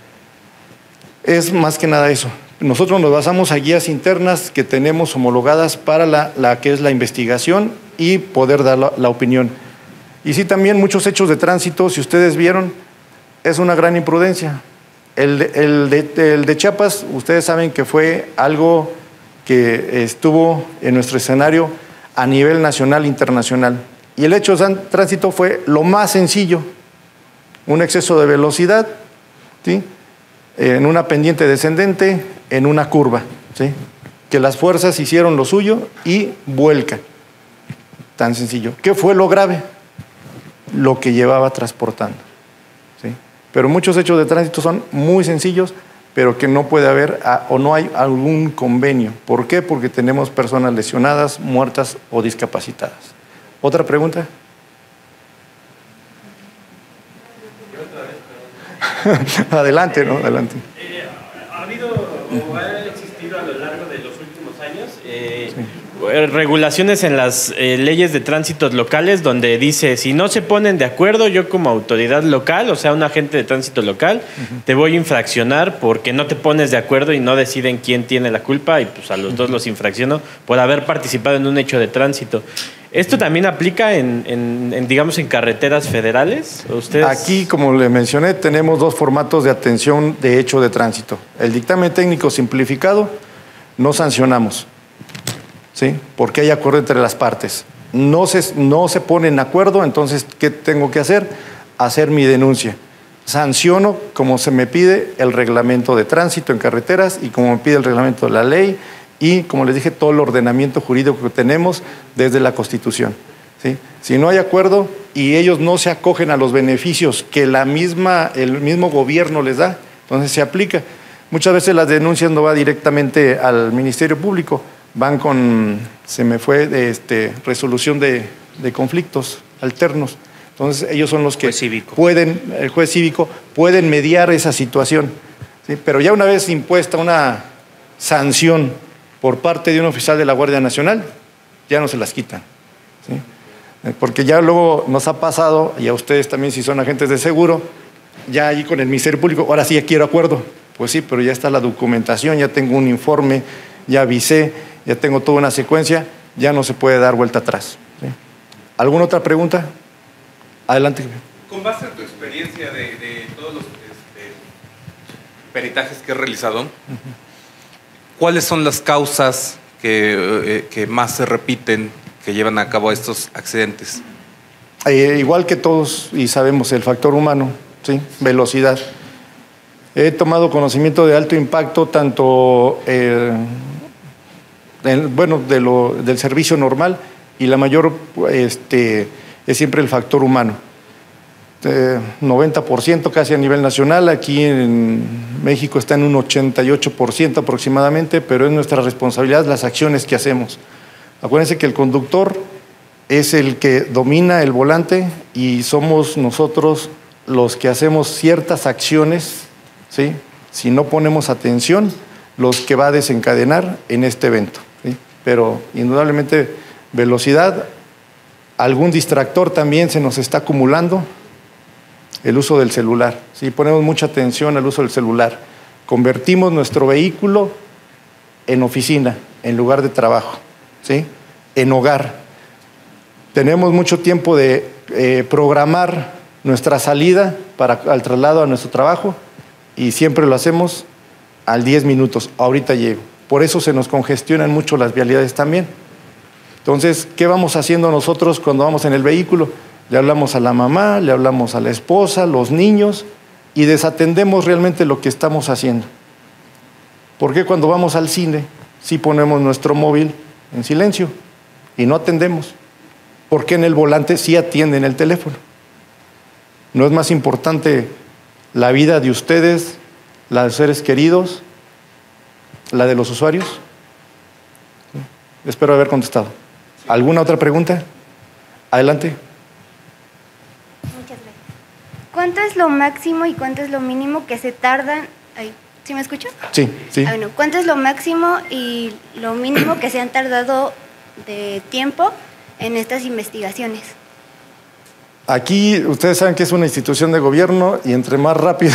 Es más que nada eso. Nosotros nos basamos a guías internas que tenemos homologadas para la, la que es la investigación y poder dar la, la opinión. Y sí, también muchos hechos de tránsito, si ustedes vieron, es una gran imprudencia. El de, el, de, el de Chiapas, ustedes saben que fue algo que estuvo en nuestro escenario a nivel nacional e internacional. Y el hecho de tránsito fue lo más sencillo, un exceso de velocidad, ¿sí?, en una pendiente descendente, en una curva, ¿sí?, que las fuerzas hicieron lo suyo y vuelca. Tan sencillo. ¿Qué fue lo grave? Lo que llevaba transportando. ¿Sí? Pero muchos hechos de tránsito son muy sencillos, pero que no puede haber a, o no hay algún convenio. ¿Por qué? Porque tenemos personas lesionadas, muertas o discapacitadas. ¿Otra pregunta? Adelante, ¿no? Adelante. Eh, ¿Ha habido o ha existido a lo largo de los últimos años eh, sí. regulaciones en las eh, leyes de tránsito locales donde dice, si no se ponen de acuerdo, yo como autoridad local, o sea, un agente de tránsito local, uh-huh. te voy a infraccionar porque no te pones de acuerdo y no deciden quién tiene la culpa y pues a los uh-huh. dos los infracciono por haber participado en un hecho de tránsito? ¿Esto también aplica en, en, en digamos, en carreteras federales? ¿Ustedes? Aquí, como le mencioné, tenemos dos formatos de atención de hecho de tránsito. El dictamen técnico simplificado, no sancionamos, ¿sí?, porque hay acuerdo entre las partes. No se, no se ponen en acuerdo, entonces, ¿qué tengo que hacer? Hacer mi denuncia. Sanciono como se me pide el reglamento de tránsito en carreteras y como me pide el reglamento de la ley, y, como les dije, todo el ordenamiento jurídico que tenemos desde la Constitución, ¿sí? Si no hay acuerdo y ellos no se acogen a los beneficios que la misma, el mismo gobierno les da, entonces se aplica. Muchas veces las denuncias no van directamente al Ministerio Público, van con, se me fue, de este, resolución de, de conflictos alternos. Entonces ellos son los que juez cívico. pueden, el juez cívico, pueden mediar esa situación, ¿sí? Pero ya una vez impuesta una sanción por parte de un oficial de la Guardia Nacional, ya no se las quitan, ¿sí? Porque ya luego nos ha pasado, y a ustedes también si son agentes de seguro, ya allí con el Ministerio Público, ahora sí ya quiero acuerdo. Pues sí, pero ya está la documentación, ya tengo un informe, ya avisé, ya tengo toda una secuencia, ya no se puede dar vuelta atrás, ¿sí? ¿Alguna otra pregunta? Adelante. Con base en tu experiencia de, de todos los este, peritajes que has realizado, uh-huh. ¿cuáles son las causas que, eh, que más se repiten, que llevan a cabo estos accidentes? Eh, igual que todos, y sabemos, el factor humano, ¿sí? Velocidad. He tomado conocimiento de alto impacto, tanto eh, del, bueno, de lo, del servicio normal, y la mayor este, es siempre el factor humano. Eh, noventa por ciento casi a nivel nacional, aquí en México está en un ochenta y ocho por ciento aproximadamente, pero es nuestra responsabilidad las acciones que hacemos. Acuérdense que el conductor es el que domina el volante y somos nosotros los que hacemos ciertas acciones, ¿sí? Si no ponemos atención, los que va a desencadenar en este evento, ¿sí? Pero indudablemente velocidad, algún distractor también se nos está acumulando. El uso del celular, ¿sí? Ponemos mucha atención al uso del celular. Convertimos nuestro vehículo en oficina, en lugar de trabajo, ¿sí? En hogar. Tenemos mucho tiempo de eh, programar nuestra salida para, al traslado a nuestro trabajo y siempre lo hacemos al diez minutos. Ahorita llego. Por eso se nos congestionan mucho las vialidades también. Entonces, ¿qué vamos haciendo nosotros cuando vamos en el vehículo? Le hablamos a la mamá, le hablamos a la esposa, los niños, y desatendemos realmente lo que estamos haciendo. ¿Por qué cuando vamos al cine sí ponemos nuestro móvil en silencio y no atendemos? ¿Por qué en el volante sí atienden el teléfono? ¿No es más importante la vida de ustedes, la de seres queridos, la de los usuarios? ¿Sí? Espero haber contestado. ¿Alguna otra pregunta? Adelante. ¿Cuánto es lo máximo y cuánto es lo mínimo que se tardan? Ay, ¿sí me escucho? Sí, sí. Ah, bueno, ¿cuánto es lo máximo y lo mínimo que se han tardado de tiempo en estas investigaciones? Aquí ustedes saben que es una institución de gobierno y entre más rápido,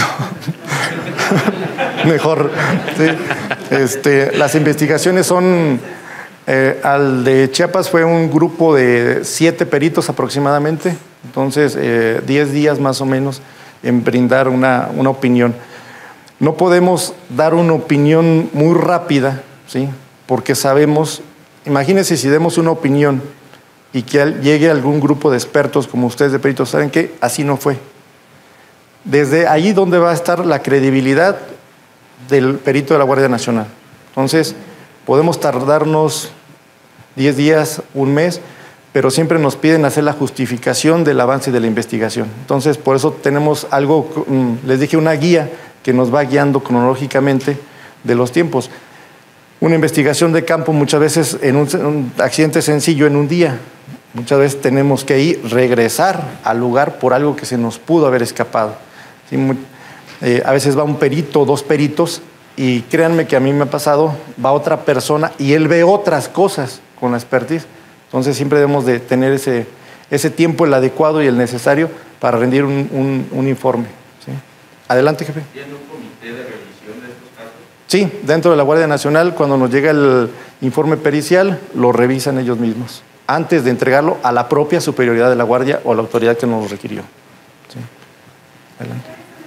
mejor. ¿Sí? Este, las investigaciones son, eh, al de Chiapas fue un grupo de siete peritos aproximadamente. Entonces, eh, diez días más o menos en brindar una, una opinión. No podemos dar una opinión muy rápida, ¿sí? Porque sabemos, imagínense si demos una opinión y que llegue algún grupo de expertos como ustedes de peritos, ¿saben qué? Así no fue. Desde ahí donde va a estar la credibilidad del perito de la Guardia Nacional. Entonces, podemos tardarnos diez días, un mes, pero siempre nos piden hacer la justificación del avance de la investigación. Entonces, por eso tenemos algo, les dije, una guía que nos va guiando cronológicamente de los tiempos. Una investigación de campo muchas veces en un, un accidente sencillo en un día. Muchas veces tenemos que ir, regresar al lugar por algo que se nos pudo haber escapado. ¿Sí? Muy, eh, a veces va un perito, dos peritos, y créanme que a mí me ha pasado, va otra persona y él ve otras cosas con la expertise. Entonces siempre debemos de tener ese, ese tiempo, el adecuado y el necesario para rendir un, un, un informe. ¿Sí? Adelante, jefe. ¿Tiene un comité de revisión de estos casos? Sí, dentro de la Guardia Nacional, cuando nos llega el informe pericial, lo revisan ellos mismos, antes de entregarlo a la propia superioridad de la Guardia o a la autoridad que nos lo requirió. Sí. Adelante.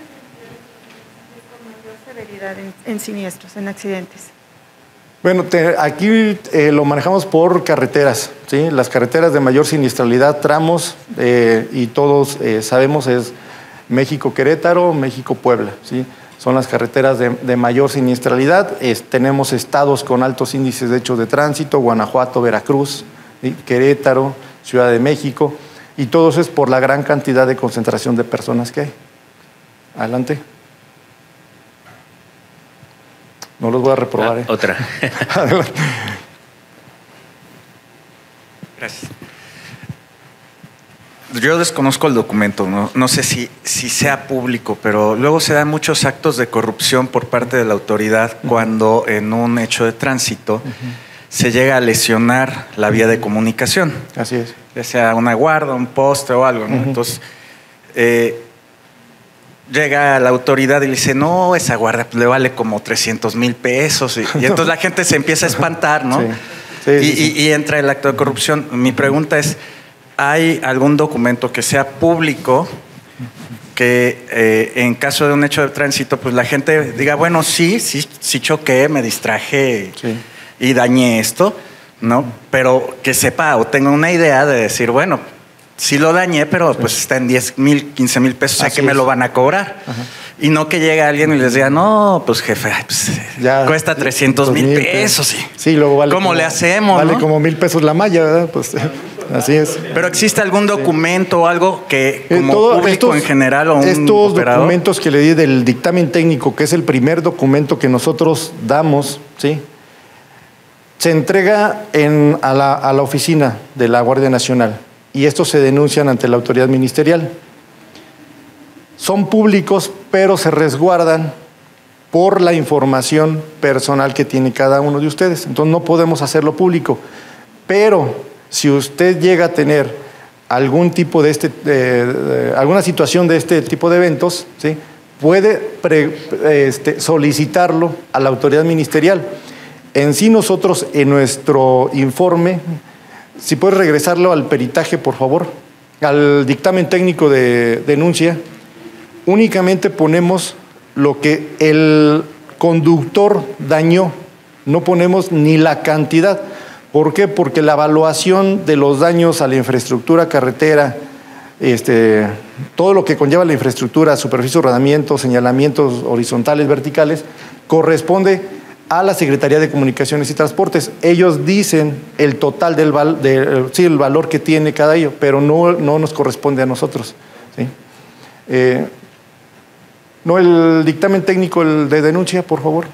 Con mayor severidad en, en siniestros, en accidentes. Bueno, te, aquí eh, lo manejamos por carreteras, ¿sí? Las carreteras de mayor siniestralidad, tramos, eh, y todos eh, sabemos es México-Querétaro, México-Puebla, ¿sí? Son las carreteras de, de mayor siniestralidad. Es, tenemos estados con altos índices de hechos de tránsito, Guanajuato, Veracruz, ¿sí? Querétaro, Ciudad de México, y todo eso es por la gran cantidad de concentración de personas que hay. Adelante. No los voy a reprobar. Ah, ¿eh? Otra. Adelante. Gracias. Yo desconozco el documento, no, no sé si, si sea público, pero luego se dan muchos actos de corrupción por parte de la autoridad uh-huh. cuando en un hecho de tránsito uh-huh. se llega a lesionar la vía de comunicación. Así es. Ya sea una guarda, un poste o algo, ¿no? Uh-huh. Entonces, eh, llega la autoridad y le dice, no, esa guarda le vale como trescientos mil pesos. Y, y entonces la gente se empieza a espantar, ¿no? Sí. Sí, y, sí, sí. Y, y entra el acto de corrupción. Mi pregunta es, ¿hay algún documento que sea público que eh, en caso de un hecho de tránsito, pues la gente diga, bueno, sí, sí, sí choqué, me distraje sí. y dañé esto, ¿no? Pero que sepa o tenga una idea de decir, bueno, sí lo dañé, pero pues está en diez mil, quince mil pesos, sé que es. Me lo van a cobrar. Ajá. Y no que llegue alguien y les diga, no, pues jefe, pues, ya, cuesta trescientos mil pesos. Sí, sí, luego vale. ¿Cómo como, le hacemos? Vale ¿no? como mil pesos la malla, ¿verdad? Pues así es. Pero ¿existe algún documento o algo que como eh, todo, público estos, en general o un Estos operador? documentos que le di del dictamen técnico, que es el primer documento que nosotros damos, ¿sí? Se entrega en, a, la, a la oficina de la Guardia Nacional y estos se denuncian ante la autoridad ministerial. Son públicos, pero se resguardan por la información personal que tiene cada uno de ustedes. Entonces no podemos hacerlo público. Pero si usted llega a tener algún tipo de este, eh, alguna situación de este tipo de eventos, ¿sí? puede pre, este, solicitarlo a la autoridad ministerial. En sí nosotros en nuestro informe, si puede regresarlo al peritaje, por favor, al dictamen técnico de denuncia, únicamente ponemos lo que el conductor dañó, no ponemos ni la cantidad. ¿Por qué? Porque la evaluación de los daños a la infraestructura carretera, este, todo lo que conlleva la infraestructura, superficie, rodamientos, señalamientos horizontales, verticales, corresponde a la Secretaría de Comunicaciones y Transportes. Ellos dicen el total del val, de, sí, el valor que tiene cada ello, pero no, no nos corresponde a nosotros. ¿Sí? Eh, no, el dictamen técnico el de denuncia, por favor.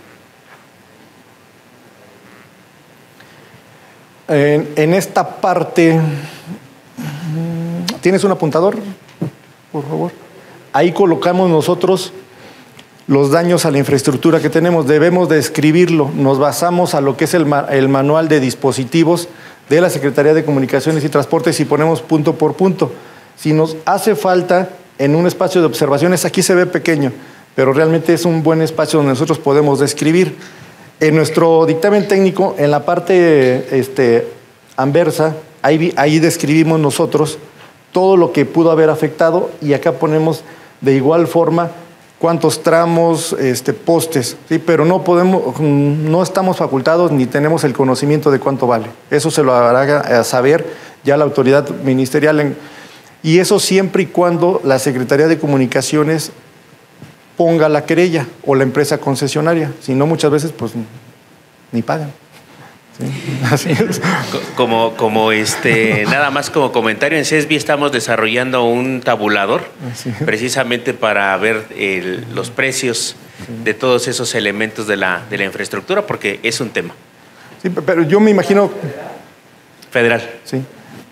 En, en esta parte, ¿tienes un apuntador? Por favor. Ahí colocamos nosotros los daños a la infraestructura que tenemos. Debemos de escribirlo. Nos basamos a lo que es el, ma el manual de dispositivos de la Secretaría de Comunicaciones y Transportes y ponemos punto por punto. Si nos hace falta en un espacio de observaciones, aquí se ve pequeño, pero realmente es un buen espacio donde nosotros podemos describir. En nuestro dictamen técnico, en la parte este, anversa, ahí, ahí describimos nosotros todo lo que pudo haber afectado y acá ponemos de igual forma cuántos tramos, este, postes, ¿sí? Pero no podemos, no estamos facultados ni tenemos el conocimiento de cuánto vale. Eso se lo hará a saber ya la autoridad ministerial, en, y eso siempre y cuando la Secretaría de Comunicaciones ponga la querella o la empresa concesionaria. Si no, muchas veces pues ni pagan. Sí, así es. Como, como este, nada más como comentario, en CESBI estamos desarrollando un tabulador Así es. precisamente para ver el, los precios de todos esos elementos de la, de la infraestructura, porque es un tema. Sí, pero yo me imagino... Federal. Sí.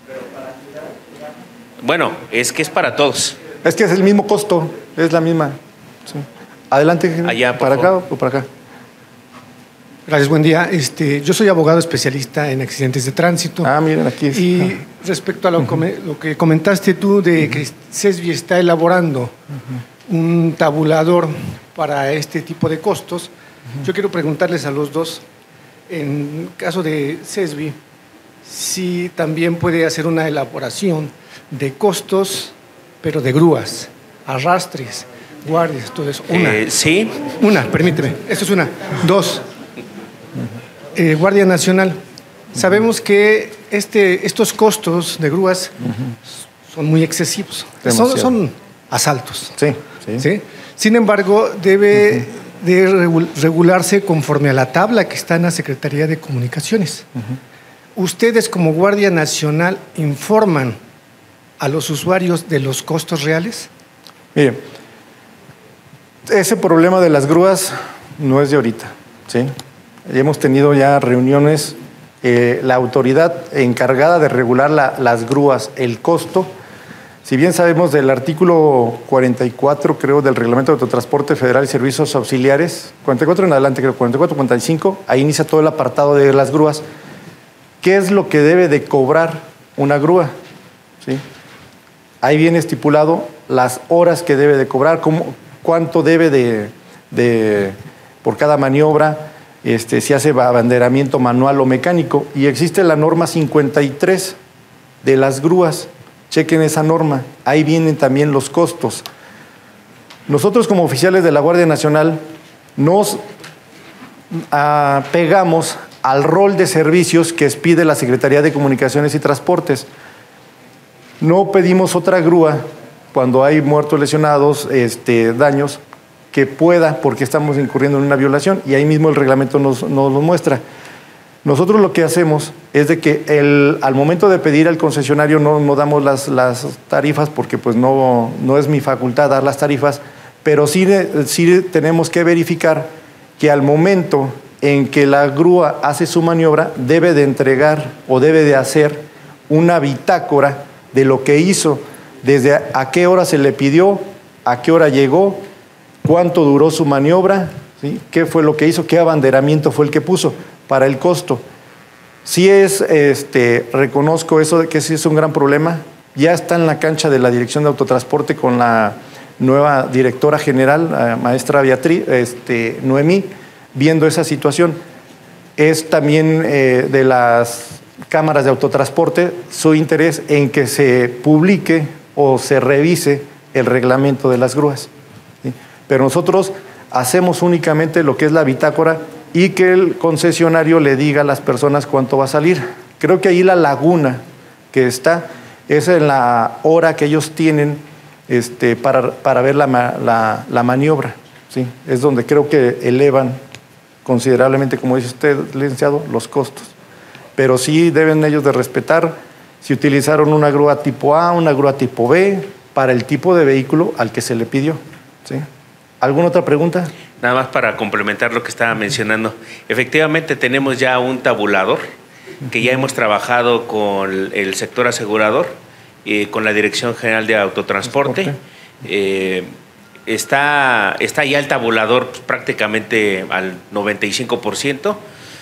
Bueno, es que es para todos. Es que es el mismo costo, es la misma. Sí. Adelante, Allá, por ¿para acá favor. o para acá? Gracias, buen día. Este, yo soy abogado especialista en accidentes de tránsito. Ah, miren, aquí es. Y Ah. respecto a lo, come- lo que comentaste tú de que CESBI está elaborando un tabulador para este tipo de costos, yo quiero preguntarles a los dos, en caso de CESBI, si también puede hacer una elaboración de costos, pero de grúas, arrastres, guardias, todo eso. Una. Eh, sí, Una, permíteme. Esto es una. Dos. Eh, Guardia Nacional. Sabemos que este, estos costos de grúas son muy excesivos. Demasiado. Son, son asaltos. Sí, sí. ¿Sí? Sin embargo, debe de regu- regularse conforme a la tabla que está en la Secretaría de Comunicaciones. ¿Ustedes como Guardia Nacional informan a los usuarios de los costos reales? Mire, ese problema de las grúas no es de ahorita, ¿sí? Hemos tenido ya reuniones, eh, la autoridad encargada de regular la- las grúas, el costo, si bien sabemos del artículo cuarenta y cuatro, creo, del Reglamento de Autotransporte Federal y Servicios Auxiliares, cuarenta y cuatro en adelante, creo, cuarenta y cuatro, cuarenta y cinco, ahí inicia todo el apartado de las grúas. ¿Qué es lo que debe de cobrar una grúa? ¿Sí? Ahí viene estipulado las horas que debe de cobrar, cómo, cuánto debe de, de por cada maniobra, este, si hace abanderamiento manual o mecánico. Y existe la norma cincuenta y tres de las grúas. Chequen esa norma. Ahí vienen también los costos. Nosotros como oficiales de la Guardia Nacional nos apegamos al rol de servicios que expide la Secretaría de Comunicaciones y Transportes. No pedimos otra grúa cuando hay muertos, lesionados, este, daños, que pueda, porque estamos incurriendo en una violación, y ahí mismo el reglamento nos, nos lo muestra. Nosotros lo que hacemos es de que el, al momento de pedir al concesionario no, no damos las, las tarifas, porque pues no, no es mi facultad dar las tarifas, pero sí, sí tenemos que verificar que al momento en que la grúa hace su maniobra, debe de entregar o debe de hacer una bitácora de lo que hizo, desde a, a qué hora se le pidió, a qué hora llegó, cuánto duró su maniobra, ¿sí? Qué fue lo que hizo, qué abanderamiento fue el que puso para el costo. Sí es, este, reconozco eso de que sí es un gran problema. Ya está en la cancha de la Dirección de Autotransporte con la nueva directora general, la maestra Beatriz, este, Noemí, viendo esa situación. Es también eh, de las cámaras de autotransporte su interés en que se publique o se revise el reglamento de las grúas, ¿sí? Pero nosotros hacemos únicamente lo que es la bitácora y que el concesionario le diga a las personas cuánto va a salir. Creo que ahí la laguna que está es en la hora que ellos tienen este, para, para ver la, la, la maniobra, ¿sí? Es donde creo que elevan considerablemente, como dice usted, licenciado, los costos. Pero sí deben ellos de respetar si utilizaron una grúa tipo A, una grúa tipo B, para el tipo de vehículo al que se le pidió, ¿sí? ¿Alguna otra pregunta? Nada más para complementar lo que estaba mencionando. Efectivamente tenemos ya un tabulador que ya hemos trabajado con el sector asegurador, eh, con la Dirección General de Autotransporte. Eh, está, está ya el tabulador pues, prácticamente al noventa y cinco por ciento.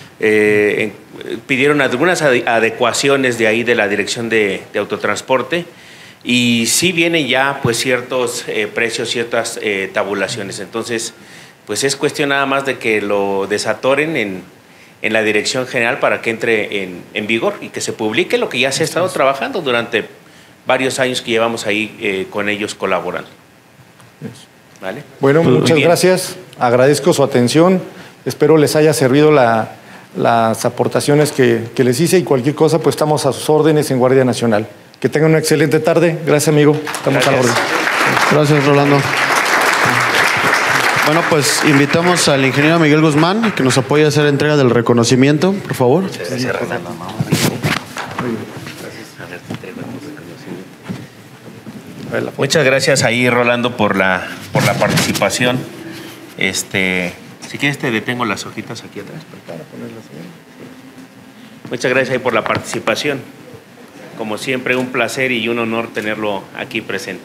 Eh, en, pidieron algunas adecuaciones de ahí de la Dirección de, de Autotransporte. Y sí vienen ya pues ciertos eh, precios, ciertas eh, tabulaciones. Entonces, pues es cuestión nada más de que lo desatoren en, en la Dirección General para que entre en, en vigor y que se publique lo que ya se ha estado trabajando durante varios años que llevamos ahí eh, con ellos colaborando. ¿Vale? Bueno, Muy muchas bien. gracias. Agradezco su atención. Espero les haya servido la, las aportaciones que, que les hice y cualquier cosa, pues estamos a sus órdenes en Guardia Nacional. Que tengan una excelente tarde. Gracias, amigo. Estamos Gracias. a la orden. Gracias, Rolando. Bueno, pues invitamos al ingeniero Miguel Guzmán que nos apoye a hacer entrega del reconocimiento, por favor. Muchas gracias ahí, Rolando, por la, por la participación. Este, si quieres te detengo las hojitas aquí atrás. Para ponerlas bien. Muchas gracias ahí por la participación. Como siempre, un placer y un honor tenerlo aquí presente.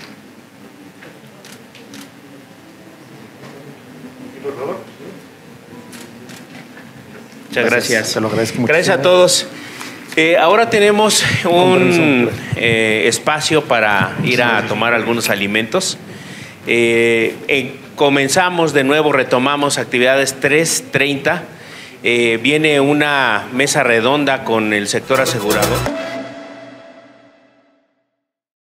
Muchas gracias. Se lo agradezco mucho. Gracias a todos. Eh, ahora tenemos un eh, espacio para ir a tomar algunos alimentos. Eh, eh, comenzamos de nuevo, retomamos actividades tres treinta. Eh, viene una mesa redonda con el sector asegurador.